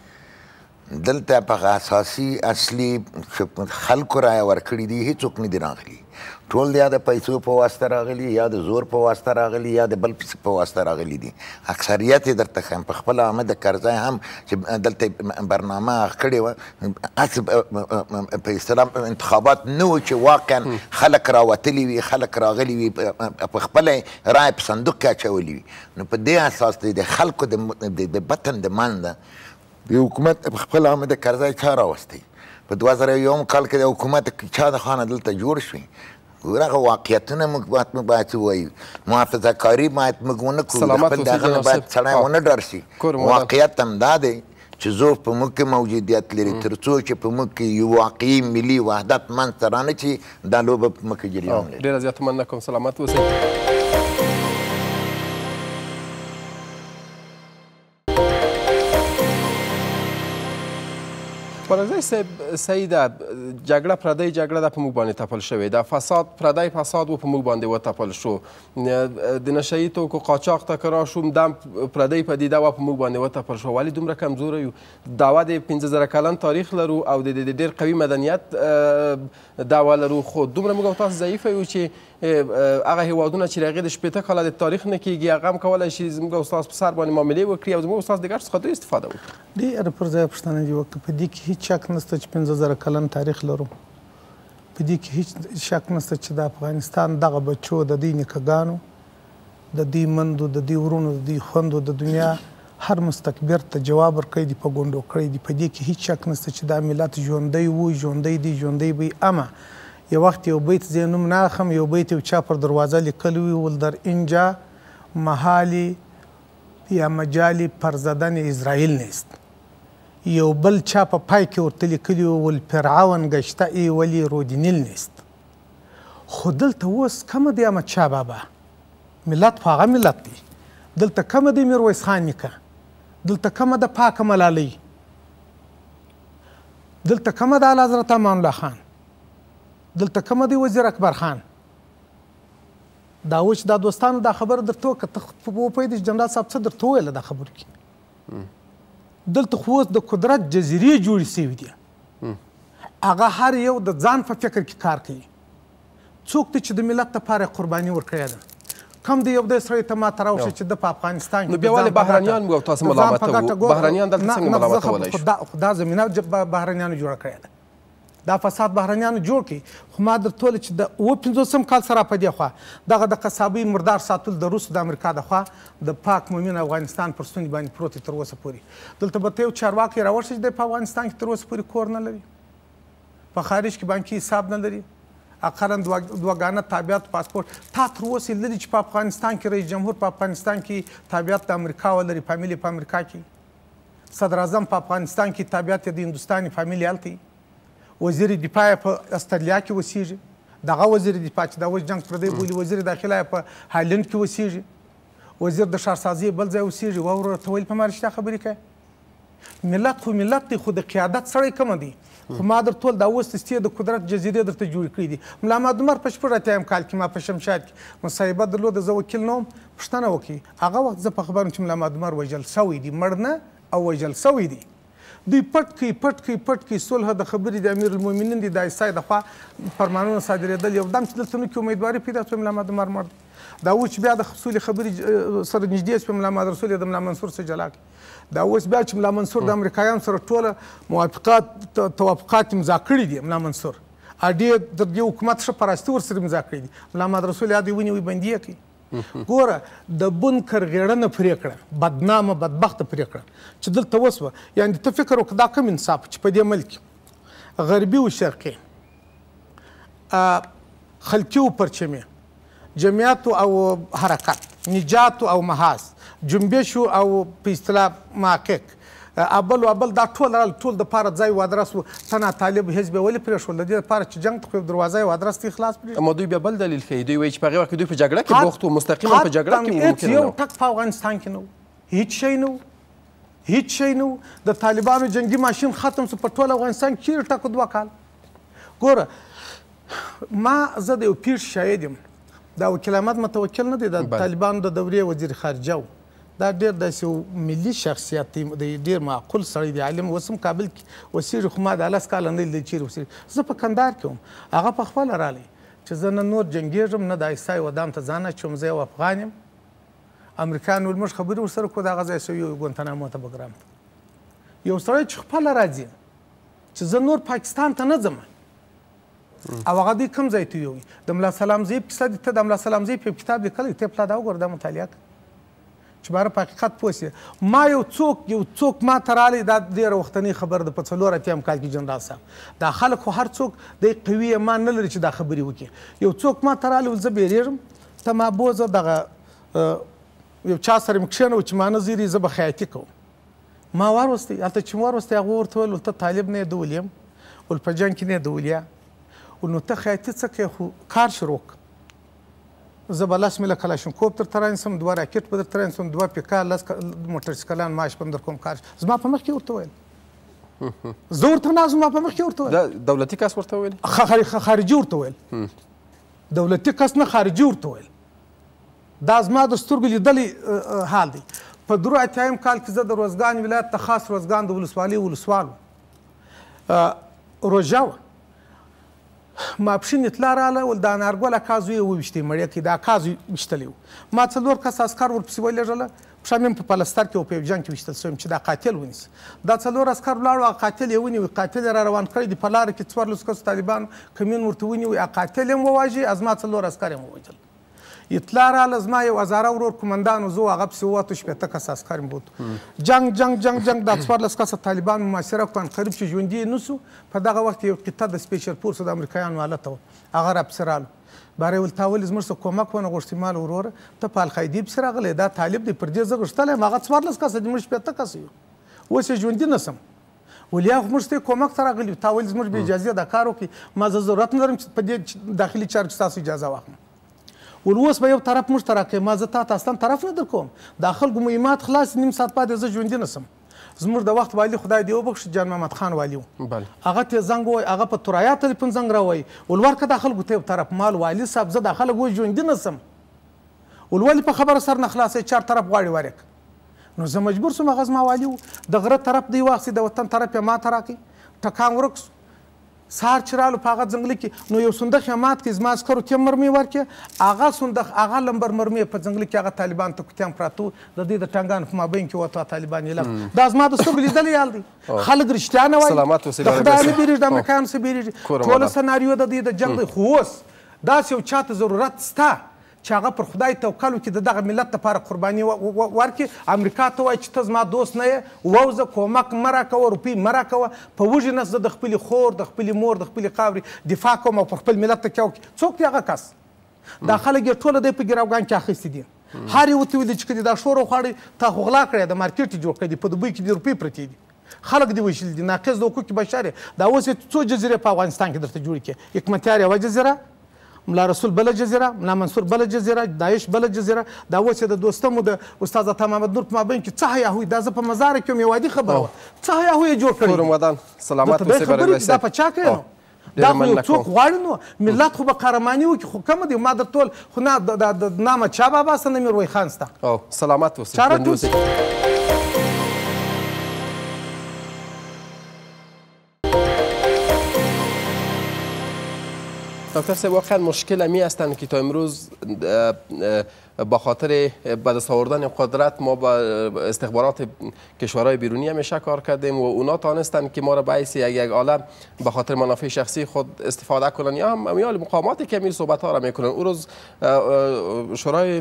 دلته په اساسي اصلي خلکو رایه ورکړي دي هېڅوک نه دي راغلي ټول یا د پیسو په واسطه راغلي یا د زور په واسطه راغلي یا د بل په واسطه راغلي دي اکثریت یې درته ښیم په خپله حامد کرزی هم چې دلته برنامه کړې وه هسې په اصطلاح انتخابات نه و چې واقعا خلک راوتلي وي خلک راغلي وي په خپله رایې په صندوق کې اچولي وي نو په دې اساس دی د خلکو د بطن د منځه د حکومت په خپله حامد کرزی چا راوستی په دوه زره یوم کال کې د حکومت چا د خانه دلته جوړ شوي ګوره هغه واقعیتونه موږ باید موږ باید څه ووایو محافظه کاري باید موږ ونه کړو د خپل د هغه نه باید سړی ونه ډار شي واقعیت هم دا دی چې ضعف په موږ کې موجودیت لري تر څو چې په موږ کې یو واقعي ملي وحدت منځته رانه شي دا لوبه په موږ کې جریان لري ډېره زیاته مننه کوم سلامت اوسئ قرنزی صاحب صحیح ده جګړه پردۍ جګړه ده په موږ باندې تپل شوې ده فساد پردی فساد و په موږ باندې وتپل شو د نشه یي توکو قاچاق ته که راشو دا پردۍ پدیده وه په موږ باندې وتپل شو ولې دومره کمزوره یو دعوه د پنځه زره کلن تاریخ لرو او د ډېر قوي مدنیت دعوه لرو خو دومره موږ او تاسو ضعیفه یو چې هغه هیوادونه چې د هغې د شپېته کاله د تاریخ نه کېږي هغه هم کولی شي زموږ او ستاسو په سر باندې معاملې وکړي او زموږ او ستاسو د ګټو څخه دوی استفاده وکړي ډېره پر ځای پوښتنه دې وکړه په دې کې هېڅ شک نشته چې پنځه زره کلن تاریخ لرو په دې کې هېڅ شک نشته چې د افغانستان دغه بچو د دوی نیکهګانو د دوی مندو د دوی ورونو د دوی خویندو د دنیا هر مستکبر ته جواب ورکړی دي په ګونډو کړی دي په دې کې هېڅ شک نشته چې دا ملت ژوندی و ژوندی دی ژوندی به اما یه وقت یو بیت زه نوم نه اخلم یو بیت یو چا پر دروازه لیکلی وي ول در اینجا محالی یا مجالی پر زدن اسرائیل نیست یو بل چا په پای کې ورته لیکلي وو ول فرعون گشته ای ولی رودینیل نیست خو دلته اوس کمه دی احمدشاه بابا ملت خو هغه ملت دی دلته کمه دی میرویس خان نیکه دلته کمه ده پاکه ملالۍ دلته کمه ده اعلیحضرت امان الله خان دلته کمه دی وزیر اکبر خان دا اوس دا دوستانو دا خبره درته وکړه ته وپوهېدې چې جنرال صاحب څه درته وویله دا خبرو کې دلته خو اوس د قدرت جزیرې جوړې سوي دي هغه هر یو د ځان په فکر کې کار کوي څوک دی چې د ملت دپاره قرباني ورکړې ده کم دی یو دی سړی ته ماته راوښیه چې ده په افغانستان کې نو بیا ولې بهرنیان موږ او تاسو ملامتوو بهرنیان دلته څنګه ملامتولی شو دا زمینه بهرنیانو جوړه کړې ده دا فساد بهرنیانو جوړ کړي خو ما درته وویل چې د اووه پنځوسم کال سره په دې خوا دغه د قصابۍ مردار ساتل د روسو د امریکا د خوا د پاک مومن افغانستان پر ستوني باندې پروت دی تر اوسه پورې دلته به ته یو چارواکی راوړشه چې دی په افغانستان کې تر اوسه پورې کور نه لري په خارج کې بانکي حساب نه لري اقلا دوګانه تابعیت پاسپورت تا تر اوسه لري چې په افغانستان کې رئیس جمهور په افغانستان کې تابعیت د امریکا ولري فامیلي په امریکا کې صدر اعظم په افغانستان کې تابعیت د هندوستاني فامیلي هلته وزیر دفاع په استرالیا کې اوسېږي دغه وزیر دفاع چې دا اوس جنګ پردی بولي وزیر داخله په هالند کې اوسېږي وزیر د ښارسازۍ بل ځای اوسېږي واوره ته ویل په ما رښتیا خبرې کوې ملت خو ملت دی خو د قیادت سړی کمه دی خو ما درته ویل دا اوس دستې د قدرت جزیرې درته جوړې کړي دي ملا محمد عمر په شپږ اتیایم کال کې ما په شمشاد کې مصاحبه درلوده زه وکیل نه وم پوښتنه وکړي هغه وخت زه په خبر وم چې ملا محمد عمر وژل سوی دی مړ نه او وژل سوی دی دوی پټ کوي پټ کوي پټ کوي صلح د خبرې د امیر المؤمنین دي د عیسی د خوا فرمانونه صادرېدل یو دم چې دلته نو کې امیدواري پیدا شوه ملا محمد عمر مړ دا اوس چې بیا د سولې خبرې سره نږدې شوې ملا محمد رسول یې د ملا منصور سره جلا کړي دا اوس بیا چې ملا منصور د امریکایانو سره ټوله موافقات توافقات امضا کړي دي ملا منصور ډېر د دې حکومت ښه پراستي ورسره امضا کړي دي ملا محمد رسول یې دوی ونیوي بندي یې کړي ګوره د بنکر غیړنه پرېکړه بدنامه بدبخته پرېکړه چې دلته وسوه یعنې ته فکر وکړه دا کم انصاف چې په دې ملک غربي و شرقي خلقي و پرچمي جمعیت او حرکت نجات او محاذ جنبش او په اصطلاح محقق ابل او ابل دا ټول رال ټول د پاره ځای و ادرس تنا طالب حزب ولې پرېښول د دې لپاره چې جنګ ته خو دروازه و ادرس ته خلاص پرې اما دوی بیا بل دلیل ښیي دوی وایي چې په هغې وخت کې دوی په جګړه کې بوخت و مستقیما په جګړه کې ممکن یو ټک په افغانستان کې نه و هیڅ شی نه و هیڅ شی نه و د طالبانو جنګي ماشین ختم شو په ټول افغانستان کې چیرې ټک دوه کال ګوره ما زه د یو پیر شاهد یم دا وکیل احمد متوکل نه دی د طالبانو د دورې وزیر خارجه و دا ډېر داسې ملي شخصیت دی ډېر معقول سړی دی عالم اوس هم کابل کې اوسېږي خو ما د لس کاله نه لیدلی چیرې اوسېږي زه په کندهار کې وم هغه په خپله رالی چې زه نه نور جنګېږم نه د عیسی ودام ته ځان اچوم زه یو افغان یم امریکایان ویل موږ خبرې ورسره کړو د هغه ځای سوي یو ګونتنامو ته بګرام ته یو سړی چې خپله راځي چې زه نور پاکستان ته نه ځم او هغه دوی کوم ځای ته یووي د ملا سلام زیب کیسه دي ته د ملا سلام زیب یو کتاب لیکلی ته پلا دا وګوره دا مطالعه کړه چې باره په حقیقت پوه سي ما یو څوک یو څوک ما ته رالی دا ډېره وختنۍ خبره ده په څلور اتیم کال کې جنرال صاحب دا خلک خو هر څوک دی قوي ایمان نه لري چې دا خبرې وکړي یو څوک ما ته رالی زه بیریږم ته ما بوزه دغه یو چا سره مې کښېنوه چې ما نه زیري زه به خیاطي کوم ما واروستی هلته چې مې واروستی هغه ورته ویل ته طالب نه یې د ولیم ول په جنګ کې نه یې د ولیا نو ته خیاطي څه کوې خو کار شروع کړه زه به لس میله کلاشینکوف درته رانیسم دوه راکټ به درته رانیسم دوه پیکا لس موټرسایکلان معاش به هم در کوم کار زما په مخ کې ورته ویل زه ورته ناست ما په مخکې ورته ویل دولتي کس ورته ویل خارجي ورته ویل دولتي کس نه خارجي ورته ویل دا زما د سترګو لیدلی حال دی. په درو اتیایم کال کې زه د روزګان ولایت د خاص روزګان د ولسوالۍ ولسوال روژه وه ماپښین اطلاع راغله ول د انارګل اکا زوی یې وویشتی مړی کې د اکا زوی ویشتلی و. ما څلور کس عسکر ورپسې ولېږله پښه مې په پلستر کې و په یو جنګ کې ویشتل شویم چې دا قاتل ونیسي. دا څلور عسکر ولاړو هغه قاتل یې ونیوی قاتل یې را روان کړی دی په لاره کې څوارلسو کسو طالبانو کمین ورته ونیوی هغه قاتل یې هم وواژې از ما څلور عسکر یې هم ووژل. اطلاع راغله زما یو هزاره ورور قمندان و زه هغه پسې ووتو شپېته کسه عسکر مې بوتو جنګ جنګ جنګ جنګ دا څوارلس کسه طالبان محاصره کړو قریب چې ژوندي یې نسو. په دغه وخت کې یو قطه د سپیشل فورسو د امریکایانو حالته وه هغه راپسې راغلو باره ول تا ولې زموږ څه کومک ونه غوښتې مال وروره ته په القاعدې پسې راغلی دا طالب دی پر دې زه غښتلی یم هغه څوارلس کسه دي موږ شپېته کسه یو اوس یې ژوندي نسم ولې هغه موږ ته کومک ته راغلي تا ولې زموږ بې اجازې دا کار وکړي ما زه ضرورت نه لرم چې په دې داخلي چارو کې ستاسو اجازه واخلم ول اوس به یو طرف موږ ته راکوي ما زه تا ته اصلا طرف نه در کوم دا خلکو مهمات خلاص نیم ساعت بعد زه ژوندي نسم. زموږ د وخت والي خدای دې وبخښي جان محمد خان والي و هغه ته زنګ ووایي هغه په توریا تلیفون زنګ راوایي ول ورکه دا خلکو ته یو طرف مال والي صاحب زه دا خلک وایي ژوندي نسم ول ولې په خبره سر نه خلاصوي چار طرف غواړي ورک نو زه مجبور سوم هغه زما والي و د غره طرف دی واخیستې د وطن طرف یې ما ته راکړي ټکان ورک سو سهار چې رالو په هغه ځنګله کې نو یو صندوق یې مات کړي زما عسکرو ته مرمۍ ورکړې هغه صندوق هغه لمبر مرمۍ په ځنګله کې هغه طالبان ته کوتیان پراته وو د دې د ټنګانو په مابین کې وته طالبان یې لغ دا زما د سترګو لیدلی حال دی خلک رښتیا نه وایي د خدای نه بیریږي د امریکایانو څخه بیریږي ټوله سناریو د دې د جنګ دی خو اوس داسې یو چاته ضرورت شته چې هغه پر خدای توکل وکړي د دغه ملت لپاره قرباني ورکړي امریکا ته وایي چې ته زما دوست نه یې ووځه کومک مه راکوه روپۍ مه راکوه په وږي نس زه د خپلې خور د خپلې مور د خپلې خاورې دفاع کوم او پر خپل ملت تکیه وکړي څوک دی هغه کس دا خلک یې ټوله دی په ګراوګان کې اخیستي دي هر یو ورته ویلي چې که دې دا شور وخواړئ تا خو غلا کړی د مارکېټ یې جوړ کړی دی په دوبۍ کې دې روپۍ پرتې دي خلک دې وژلي دي ناقص د حقوق بشر دا اوس یې څو جزیرې په افغانستان کې درته جوړې کړې حکمتیار یوه جزیره ملا رسول بله جزیره ملا منصور بله جزیره داعش بله جزیره دا اوس یې د دوستمو د استاد عطا محمد نور په مابین کې څه هیاهوی دا زه په مزاره کې وم یو عادي خبره وه څه هیاهوی یې جوړ کړی ودان سلامت اوسې خبرې دا په چا کوي نو دا خو یو څوک غواړي نو ملت خو به قهرماني وکړي خو کمه دی ما درته ویل خو نه د نامه چا بابا سته نه میروی خان سته سلامت اوسې دکتر صاحب واقعا مشکل امی هستند که تا امروز با خاطر به دست آوردن قدرت ما با استخبارات کشورهای بیرونی همیشه کار کردیم و اونا تانستند که ما را به حیث یک یک عالم به خاطر منافع شخصی خود استفاده کنن یا هم امیال مقاماتی که امیر صحبت ها را میکنن. او روز شورای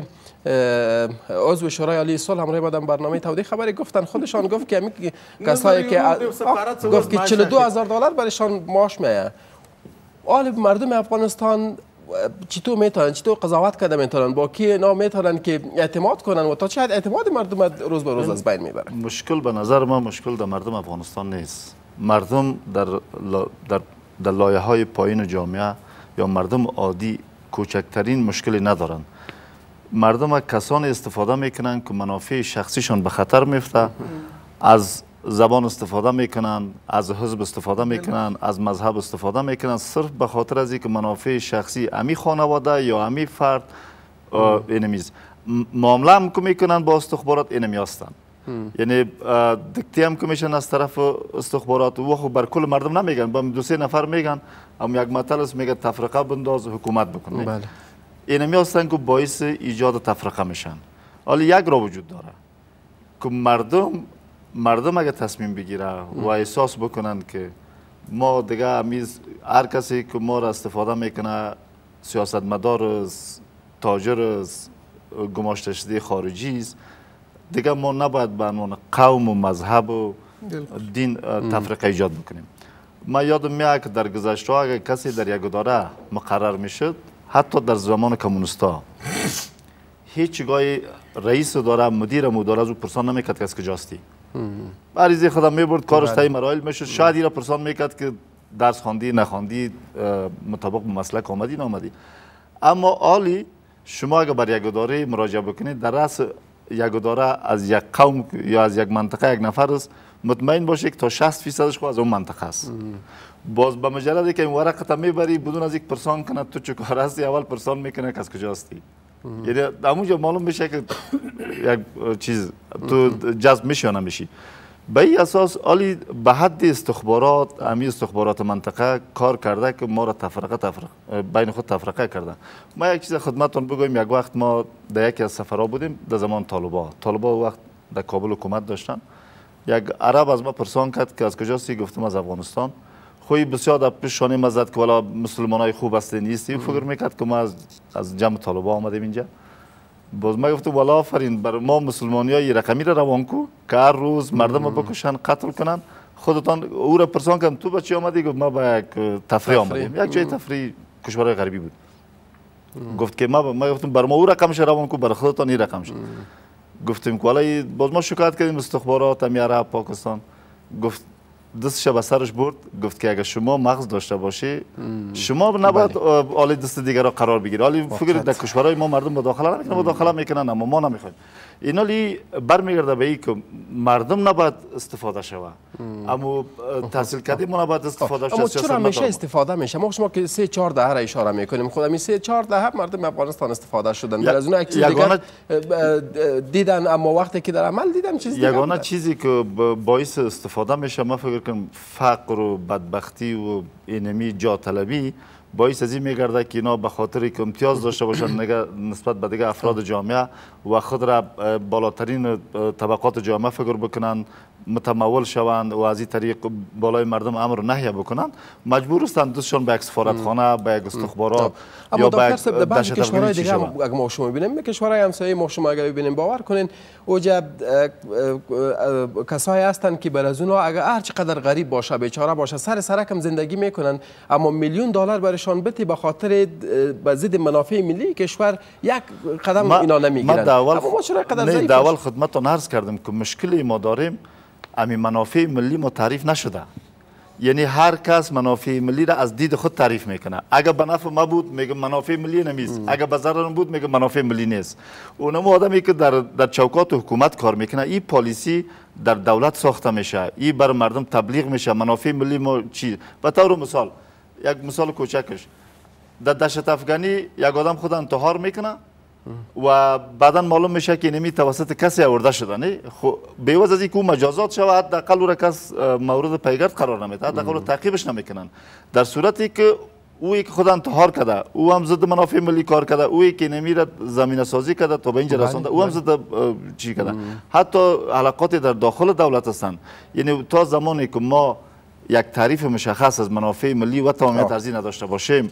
عضو شورای عالی صلح همراه بودن برنامه تودیع خبری گفتن خودشان گفت که امی کسایی که گفت که چهل و دو هزار دلار برایشان معاش میه. حال مردم افغانستان چطور میتونن چطور قضاوت کرده میتونن با کی اینا میتونن که اعتماد کنن و تا چه حد اعتماد مردم روز به روز از بین میبره؟ مشکل به نظر ما مشکل در مردم افغانستان نیست. مردم در در در لایه های پایین جامعه یا مردم عادی کوچکترین مشکلی ندارن. مردم کسانی استفاده میکنن که منافع شخصیشون به خطر میفته، از زبان استفاده میکنن، از حزب استفاده میکنن، از مذهب استفاده میکنن، صرف به خاطر از اینکه منافع شخصی امی خانواده یا امی فرد اینمیز معامله هم که میکنن با استخبارات اینمی هستن. یعنی دکتی هم که میشن از طرف استخبارات و خب بر کل مردم نمیگن، با دو سه نفر میگن ام یک مطلب است میگه تفرقه بنداز حکومت بکنه. بله. اینمی هستن که باعث ایجاد تفرقه میشن. حالا یک را وجود داره که مردم مردم اگه تصمیم بگیره و احساس بکنن که ما دیگه امیز هر کسی که ما را استفاده میکنه سیاستمدار است، تاجر است، گماشته شده خارجی است، دیگه ما نباید به عنوان قوم و مذهب و دین تفرقه ایجاد بکنیم. ما یادم میاد که در گذشته اگه کسی در یک اداره مقرر میشد، حتی در زمان کمونیستا هیچ گاهی رئیس اداره مدیر اداره از او پرسان نمیکرد که از کجاستی. عریضه خودم میبرد کارش تایی مراحل میشد، شاید ایرا پرسان میکرد که درس خواندی نخواندی مطابق به مسلک آمدی نامدی. اما عالی شما اگر بر یک اداره مراجعه بکنید در رأس یک اداره از یک قوم یا از یک منطقه یک نفر است مطمئن باشه که تا شصت فیصدش خو از اون منطقه است. باز به مجردی که این ورقت میبری بدون از یک پرسان کنه تو چه کار هستی، اول پرسان میکنه که از کجا هستی. یعنی همونجا معلوم میشه که یک چیز تو جذب میشی یا نمیشی. به این اساس عالی به حد استخبارات امی استخبارات منطقه کار کرده که ما را تفرقه تفرقه بین خود تفرقه کرده. ما یک چیز خدمتتون بگویم، یک وقت ما در یکی از سفرها بودیم در زمان طالبا طالبا وقت در کابل حکومت داشتن. یک عرب از ما پرسان کرد که از کجاستی؟ گفتم از افغانستان. خوی بسیار در پیش شانه مزد که والا مسلمانای خوب هستی نیستی، فکر میکرد که ما از از جمع طالبا آمدیم اینجا. باز ما گفتم والا آفرین، بر ما مسلمانی های رقمی را روان کو که هر روز مردم رو بکشن قتل کنن. خودتان او را پرسان کردم تو بچه آمدی؟ گفت ما با یک تفریح آمدیم، یک جای تفریح کشورهای غربی بود. گفت که ما ما گفتم بر ما او رقمش روان کو، بر خودتان این رقمش. گفتیم که والا باز ما شکایت کردیم استخبارات امی عرب پاکستان. گفت دستش به سرش برد، گفت که اگر شما مغز داشته باشی شما نباید آلی دست دیگر را قرار بگیری. حالی فکر در کشورهای ما مردم مداخله نمیکنن، مداخله میکنن اما ما نمیخوایم. اینا لی برمیگرده به این که مردم نباید استفاده شود، اما تحصیل کردیم ما نباید استفاده شود. اما چرا همیشه استفاده میشه؟ ما شما که سه چهار دهه را اشاره میکنیم، خود همین سه چهار دهه مردم افغانستان استفاده شدن. در از اون یک چیز دیگر دیدن، اما وقتی که در عمل دیدن چیز دیگه. یگانه چیزی که باعث استفاده میشه ما فکر کنم فقر و بدبختی و اینمی جا طلبی باعث از این میگرده که اینا به خاطر که امتیاز داشته باشن نسبت به دیگه افراد جامعه و خود را بالاترین طبقات جامعه فکر بکنن، متمول شوند و از این طریق بالای مردم امر و نهی بکنن، مجبور هستند دوستشان به یک سفارتخانه، به یک استخبارات یا به یک دهشت کشورهای دیگه. اگه ما شما ببینیم کشورهای همسایه ما شما اگه ببینیم باور کنین اوجا کسایی هستند که بر از اونها اگه هر چقدر غریب باشه بیچاره باشه سر سرکم زندگی میکنن، اما میلیون دلار برشان بتی به خاطر به ضد منافع ملی کشور یک قدم اینا نمیگیرن. اما ما چرا قدر ضعیف؟ در اول خدمتتون عرض کردم که مشکلی ما داریم امی منافع ملی ما تعریف نشده. یعنی هر کس منافع ملی را از دید خود تعریف میکنه. اگر به نفع ما بود میگه منافع ملی نمیست، اگر به ضرر بود میگه منافع ملی نیست. اونم آدمی که در در چوکات حکومت کار میکنه، این پالیسی در دولت ساخته میشه، این بر مردم تبلیغ میشه منافع ملی ما چی. به طور مثال یک مثال کوچکش در دشت افغانی یک آدم خود انتحار میکنه و بعدا معلوم میشه که نمی توسط کسی آورده شده. نه خب بیوز از اینکه مجازات شود حداقل او را کس مورد پیگرد قرار نمیده، حداقل تعقیبش نمیکنن. در صورتی که اویی که خود انتحار کرده او هم ضد منافع ملی کار کرده، اویی که نمی را زمینه سازی کرده تا به اینجا رسانده او هم ضد چی کرده. حتی علاقات در داخل دولت هستند. یعنی تا زمانی که ما یک تعریف مشخص از منافع ملی و تمامیت ارزی نداشته باشیم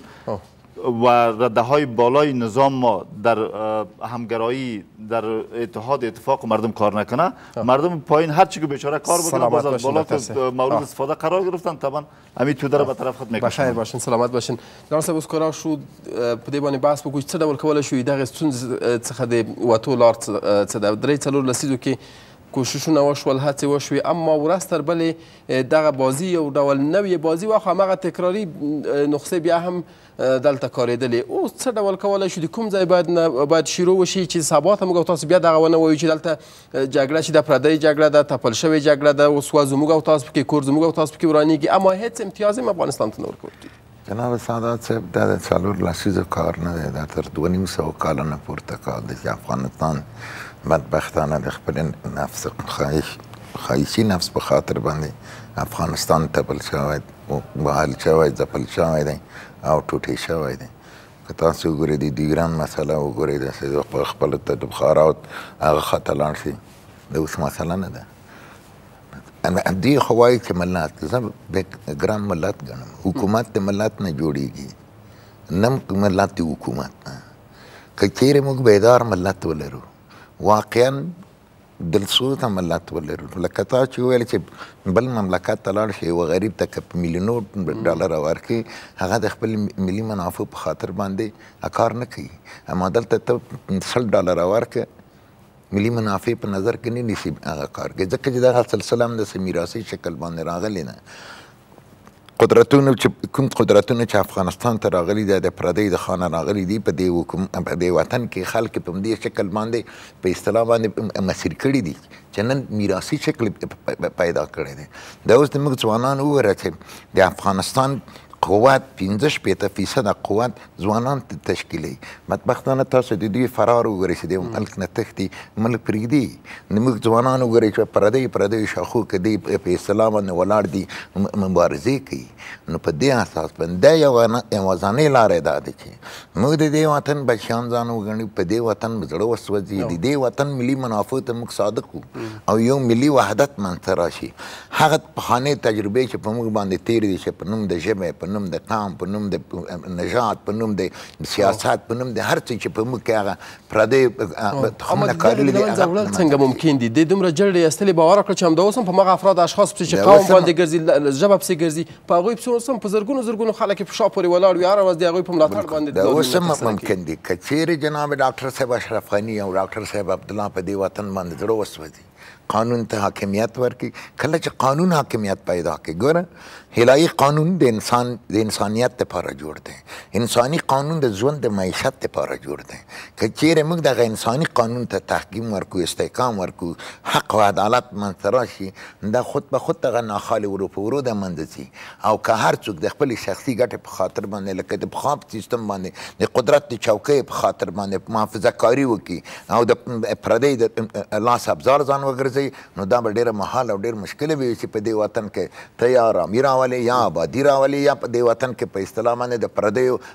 و رده های بالای نظام ما در همگرایی در اتحاد اتفاق مردم کار نکنه، مردم پایین هر چی که بیچاره کار بکنه باز از بالا که مورد استفاده قرار گرفتن طبعا همین تو در به طرف خود میکشن. بخیر باشین، سلامت باشین. جناب صاحب اوس کارا شو په دې باندې بحث وکړو څه ډول کولای شو دغه ستونزې څخه د وتو لار څه ده. درې څلور لسیزو کې کوششونه وشول، هڅې وشوې، اما ورځ تر بلې دغه بازي یو ډول نوې بازي وه، خو همغه تکراري نسخې بیا هم دلته کارېدلې. اوس څه ډول کولی شو، د کوم ځای باید باید شروع وشي چې سبا ته موږ او تاسو بیا دغه ونه وایو چې دلته جګړه چې د پردۍ جګړه ده، تپل شوې جګړه ده، اوس وا زموږ او تاسو پکې کور زموږ او تاسو پکې ورانېږي، اما هېڅ امتیاز هم افغانستان ته نه ورکوي. جناب سادات صاحب دا د څلور لسیزو کار نه دی، دا تر دوه نیم سوه کاله نه پورته کار دی چې افغانستان بدبختانه د خپل نفس خواهش خواهشي نفس په خاطر باندې افغانستان تپل شوی بحال شوی ځپل شوی دی او ټوټې شوی دی. که تاسو وګورئ د ایران مسله وګورئ داسې په خپله ته د بخارا هغه خواته لاړ شي، د اوس مسله نه ده. دې خو وایي چې ملت، زه ګران ملت ګڼم. حکومت د ملت نه جوړیږي، نه ملت د حکومت نه. که چیرې موږ بیدار ملت ولرو، واقعا دلسوزه ملت ولرو، لکه تا چې وویل چې بل مملکت ته لاړ شي یوه غریب ته که په میلیونو ډالره ورکړي، هغه د خپل ملي منافعو په خاطر باندې کار نه کوي. اما دلته ته سل ډالره ورکړه، ملي منافع په نظر کې نه نیسي هغه کار کوي، ځکه چې دغه سلسله هم داسې میراثي شکل باندې راغلې ده. قدرتونو چې کوم قدرتونه چې افغانستان ته راغلي دي د پردی د خانه راغلي دي په دې حکومت په دې وطن کې خلک په دې شکل باندې په اصطلاح باندې مسیر کړي دي چې نن میراثي شکل پیدا کړی دی. دا اوس زموږ ځوانان وګوره چې د افغانستان قوت پنځه شپېته فیصده قوت ځوانان تشکیلوي. بدبختانه تاسو د دوی فرار وګورئ چې د ملک نه تښتي ملک پرېږدي. زموږ ځوانان وګورئ چې پردی پردیو شاخو کې دی په اصطلاح باندې ولاړ دي مبارزې کوي. نو په دې اساس باندې دا یوازانۍ لاره دا ده چې موږ د دې وطن بچیان ځان وګڼو، په دې وطن به زړه وسوځي، د دې وطن ملي منافعو ته موږ صادق وو او یو ملي وحدت منځته راشي. هغه پخوانۍ تجربې چې په موږ باندې تېرې دي چې په نوم د ژبې، په نوم د قام، په نوم د نژاد، په نوم د سیاست، په نوم د هر څه چې په موږ کې هغه پردی تخمونه کرلي دي څنګه ممکن دي؟ د دومره جړې ایستلې باور وکړه چې همدا اوس هم په مغه افراد اشخاص پسې چې قوم باندې ګرځي، ژبه پسې ګرځي، په هغوی پسې اوس هم په زرګونو زرګونو خلک یې په شا پورې ولاړ وي، هره ورځ د هغوی په ملاتړ باندې دا اوس هم ممکن دي. که چیرې جناب ډاکټر صاحب اشرف غني او ډاکټر صاحب عبدالله په دې وطن باندې زړه وسوځي، قانون ته حاکمیت ورکړي، کله چې قانون حاکمیت پیدا کړي. ګوره الهي قانون د انسان د انسانیت لپاره جوړ دی، انساني قانون د ژوند د معیشت لپاره جوړ دی. که چیرې موږ دغه انساني قانون ته تحکیم ورکړو، استحکام ورکړو، حق او عدالت منځته راشي، دا خود به خود دغه ناخوالې ورو په ورو د منځه ځي. او که هر څوک د خپلې شخصي ګټې په خاطر باندې لکه د پخوا په سیستم باندې د قدرت د چوکۍ په خاطر باندې محافظه کاري وکړي او د پردی د لاس ابزار ځان وګرځوي، نو دا به ډېره محال او ډېر مشکله وي چې په دې وطن کې ته یا ارامي راولې یا آبادي راولې یا په دې وطن کې په اصطلاح باندې د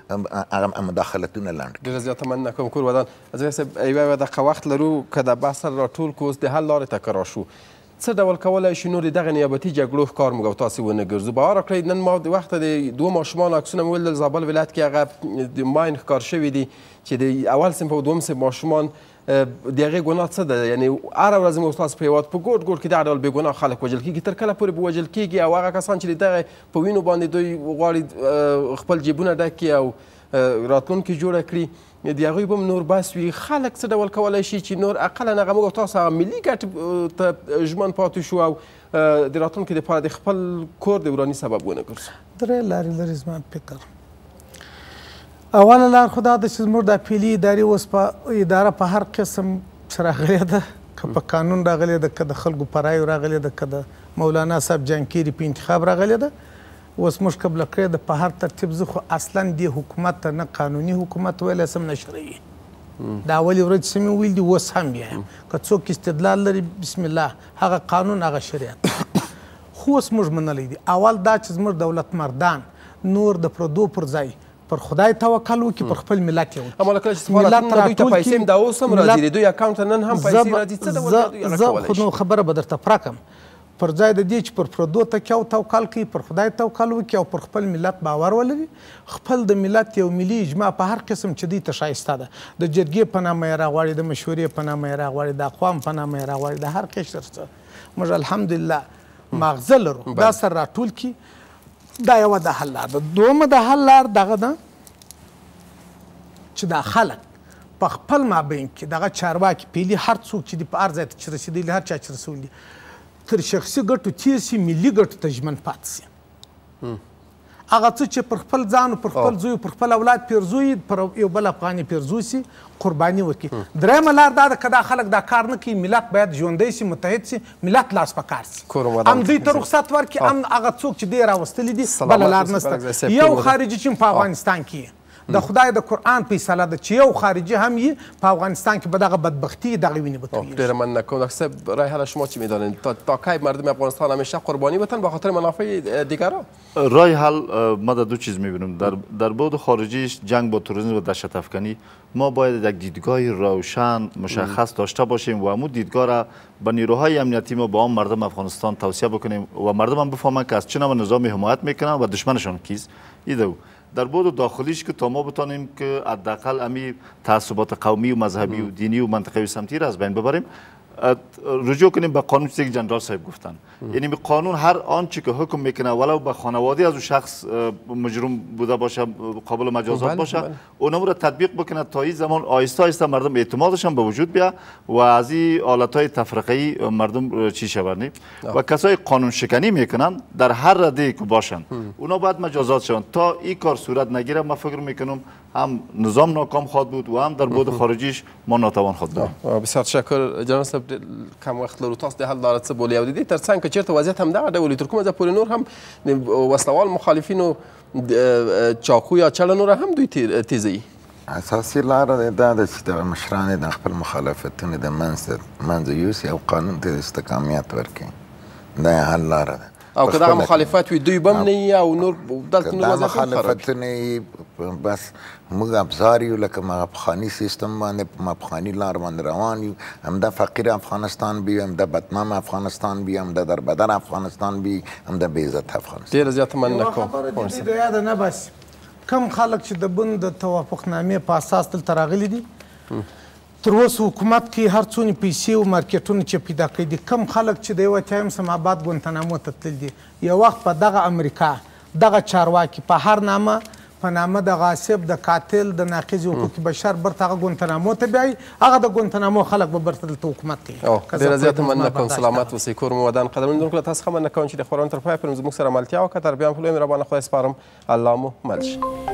پردیو مداخلتونه لنډ کړي. ډېره زیاته مننه کوم کور ودان. زوی صاحب یوه یوه دقیقه وخت لرو، که د بحث سره راټول کړو اوس د حل لارې ته که راشو، څه ډول کولی شو نور دغه نیابتي جګړو ښکار موږ او تاسې ونه ګرځو؟ باور وکړئ نن ما د وخته د دوو ماشومانو عکسونه مې ولیدل، زابل ولایت کې هغه د ماین ښکار شوي دي چې د اول صنف او دوم صنف ماشومان د هغې ګناه څه ده؟ یعنې هره ورځ زموږ ستاسو په هېواد په ګوټ ګوټ کې دغه ډول بېګناه خلک وژل کېږي. تر کله پورې به وژل کېږي او هغه کسان چې د دغه په وینو باندې دوی غواړي خپل جیبونه ډک کړي او راتلونکي جوړه کړي، د هغوی به هم نور بس وي؟ خلک څه ډول کولی شي چې نور اقلا هغه موږ او تاسو هغه ملي ګټې ته ژمن پاتې شو او د راتلونکي دپاره د خپل کور د وراني سبب ونه ګرځو؟ درې لارې لري زما فکر. اوله لار خو دا ده چې زموږ د اپیلي ادارې اوس په اداره په هر قسم راغلې ده، که په قانون راغلې ده، که د خلکو په رایو راغلې ده، که د مولانا صاحب جانکیري په انتخاب راغلې ده. اوس موږ قبله کړې ده په هر ترتیب. زه خو اصلا دې حکومت ته نه قانوني حکومت ویلی سم نه شرعي. د اولې ورځې څه مې ویل دي اوس هم بیایم، که څوک استدلال لري بسم الله، هغه قانون هغه شریعت. خو اوس موږ منلی دي اول دا چې زموږ دولت مردان نور د پردو پر ځای پر خدای توکل وکړي، پر خپل ملت یې وکړي. اما لکه چې سفارتونه دوی ته پیسې هم دا اوس هم راځي، د دوی اکاونټ ته نن هم پیسې راځي، څه ډول دوی هغه کولی شي؟ زه خو نو خبره به درته پوره کړم. پر ځای د دې چې پر پردو تکیه او توکل کوي، پر خدای توکل وکړي او پر خپل ملت باور ولري، خپل د ملت یو ملي اجماع په هر قسم چې دوی ته ښایسته ده، د جرګې په نامه یې راغواړي، د مشورې په نامه یې راغواړي، د اقوام په نامه یې راغواړي، د هر قشر څه موږ الحمدلله ماغزه لرو، دا سر راټول کړي. دا یوه د حل لار ده. دویمه د حل لار دغه ده چې دا خلک په خپل مابین کې دغه چارواکي پیلي هر څوک چې دي په هر ځای ته چې رسېدلي، هر چا چې رسولي دي، تر شخصي ګټو تېر سي، ملي ګټو ته ژمن پاتې سي. هغه څه چې پر خپل ځان پر خپل زوی پر خپل اولاد پیرزوي، پر یو بل افغاني پیرزو سي، قرباني وکړي. درېیمه لار دا ده که دا خلک دا کار نه کوي، ملت باید ژوندی سي، متحد سي، ملت لاس په کار سي، هم دوی ته رخصت ورکړي، هم هغه څوک چې دی راوستلي دي بله لار نسته. یو خارجي چې په افغانستان کې د خدای د قرآن فیصله ده چې یو خارجي هم یې په افغانستان کې به دغه بدبختی دغه وینې به توییږي. ډېره مننه کوم دکتر صاحب. رای حل شما چی میدانید؟ تا, تا کی مردم افغانستان همیشه قربانی بتن به خاطر منافع دیگران؟ رای حل ما در دو چیز میبینم. در در بعد خارجی جنگ با تروریسم و دهشت افکنی ما باید یک دیدگاه روشن مشخص داشته باشیم و همون دیدگاه را به نیروهای امنیتی ما با هم مردم افغانستان توصیه بکنیم و مردم هم بفهمن که از چه نوع نظامی حمایت میکنن و دشمنشان کیست. ایده در بود داخلیش که تا ما بتانیم که حداقل امی تعصبات قومی و مذهبی و دینی و منطقوی سمتی را از بین ببریم. رجوع کنیم به قانون چیزی که جنرال صاحب گفتن. یعنی به قانون هر آنچه که حکم میکنه ولو به خانواده از اون شخص مجرم بوده باشه قابل مجازات باشه اونم رو تطبیق بکنه تا این زمان آهسته آهسته مردم اعتمادشان به وجود بیا و از این حالتهای تفرقه‌ای مردم چی شوند و کسای قانون شکنی میکنن در هر رده که باشن اونا باید مجازات شوند. تا این کار صورت نگیره ما فکر میکنم هم نظام ناکام خواهد بود و هم در بعد خارجیش ما ناتوان خواهد بود. بسیار تشکر جناب صاحب کم وخت لرو تاسو د حل لاره څه بولي او د دې ترڅنګ که چېرته وضعیت همدغه ډول وي تر کومه ځایه پورې نور هم وسلوال مخالفینو چاقو یا چړه نوره هم دوی تیزوي. اساسي لاره دا ده چې د مشرانو د خپل مخالفتونو د منځه یوسي او قانون ته استقامیت ورکړي دا حل لاره ده. او که دغه مخالفت وي دوی به هم نه وي او نور دلته نور وضعیت هم خراب مخالفتونه بس موږ ابزار یو لکه ما پخواني سیستم باندې ما پخواني لار باندې روان یو همدا فقیر افغانستان بي همدا بدنام افغانستان بي همدا دربدر افغانستان بي همدا بې عزت افغانستان. ډېره زیاته مننه کوم. خبره دې د یاده نه باسي کم خلک چې د بن د توافقنامې په اساس دلته راغلي دي تر اوسه حکومت کې هر څونه پیسې او مارکیټونه چې پیدا کړي دي کم خلک چې د یو اتیایم سماباد ګونتنامو ته تللي دي یو وخت په دغه امریکا دغه چارواکي په هر نامه په نامه د غاصب د قاتل د ناقض حقوق بشر برته هغه ګونتنامو ته بیایي هغه د ګونتنامو خلک به برته دلته حکومت کوي. ډېره زیاته مننه کوم. سلامت اوسئ کور مو ودان. قدرمنو لیدونکو له تاسو څخه مننه کوم چې د خبرونو تر پایه پورې زموږ سره ملتیا وکړه. تر بیا هم په لوی مهربانه خدای سپارم. الله مو مل شه.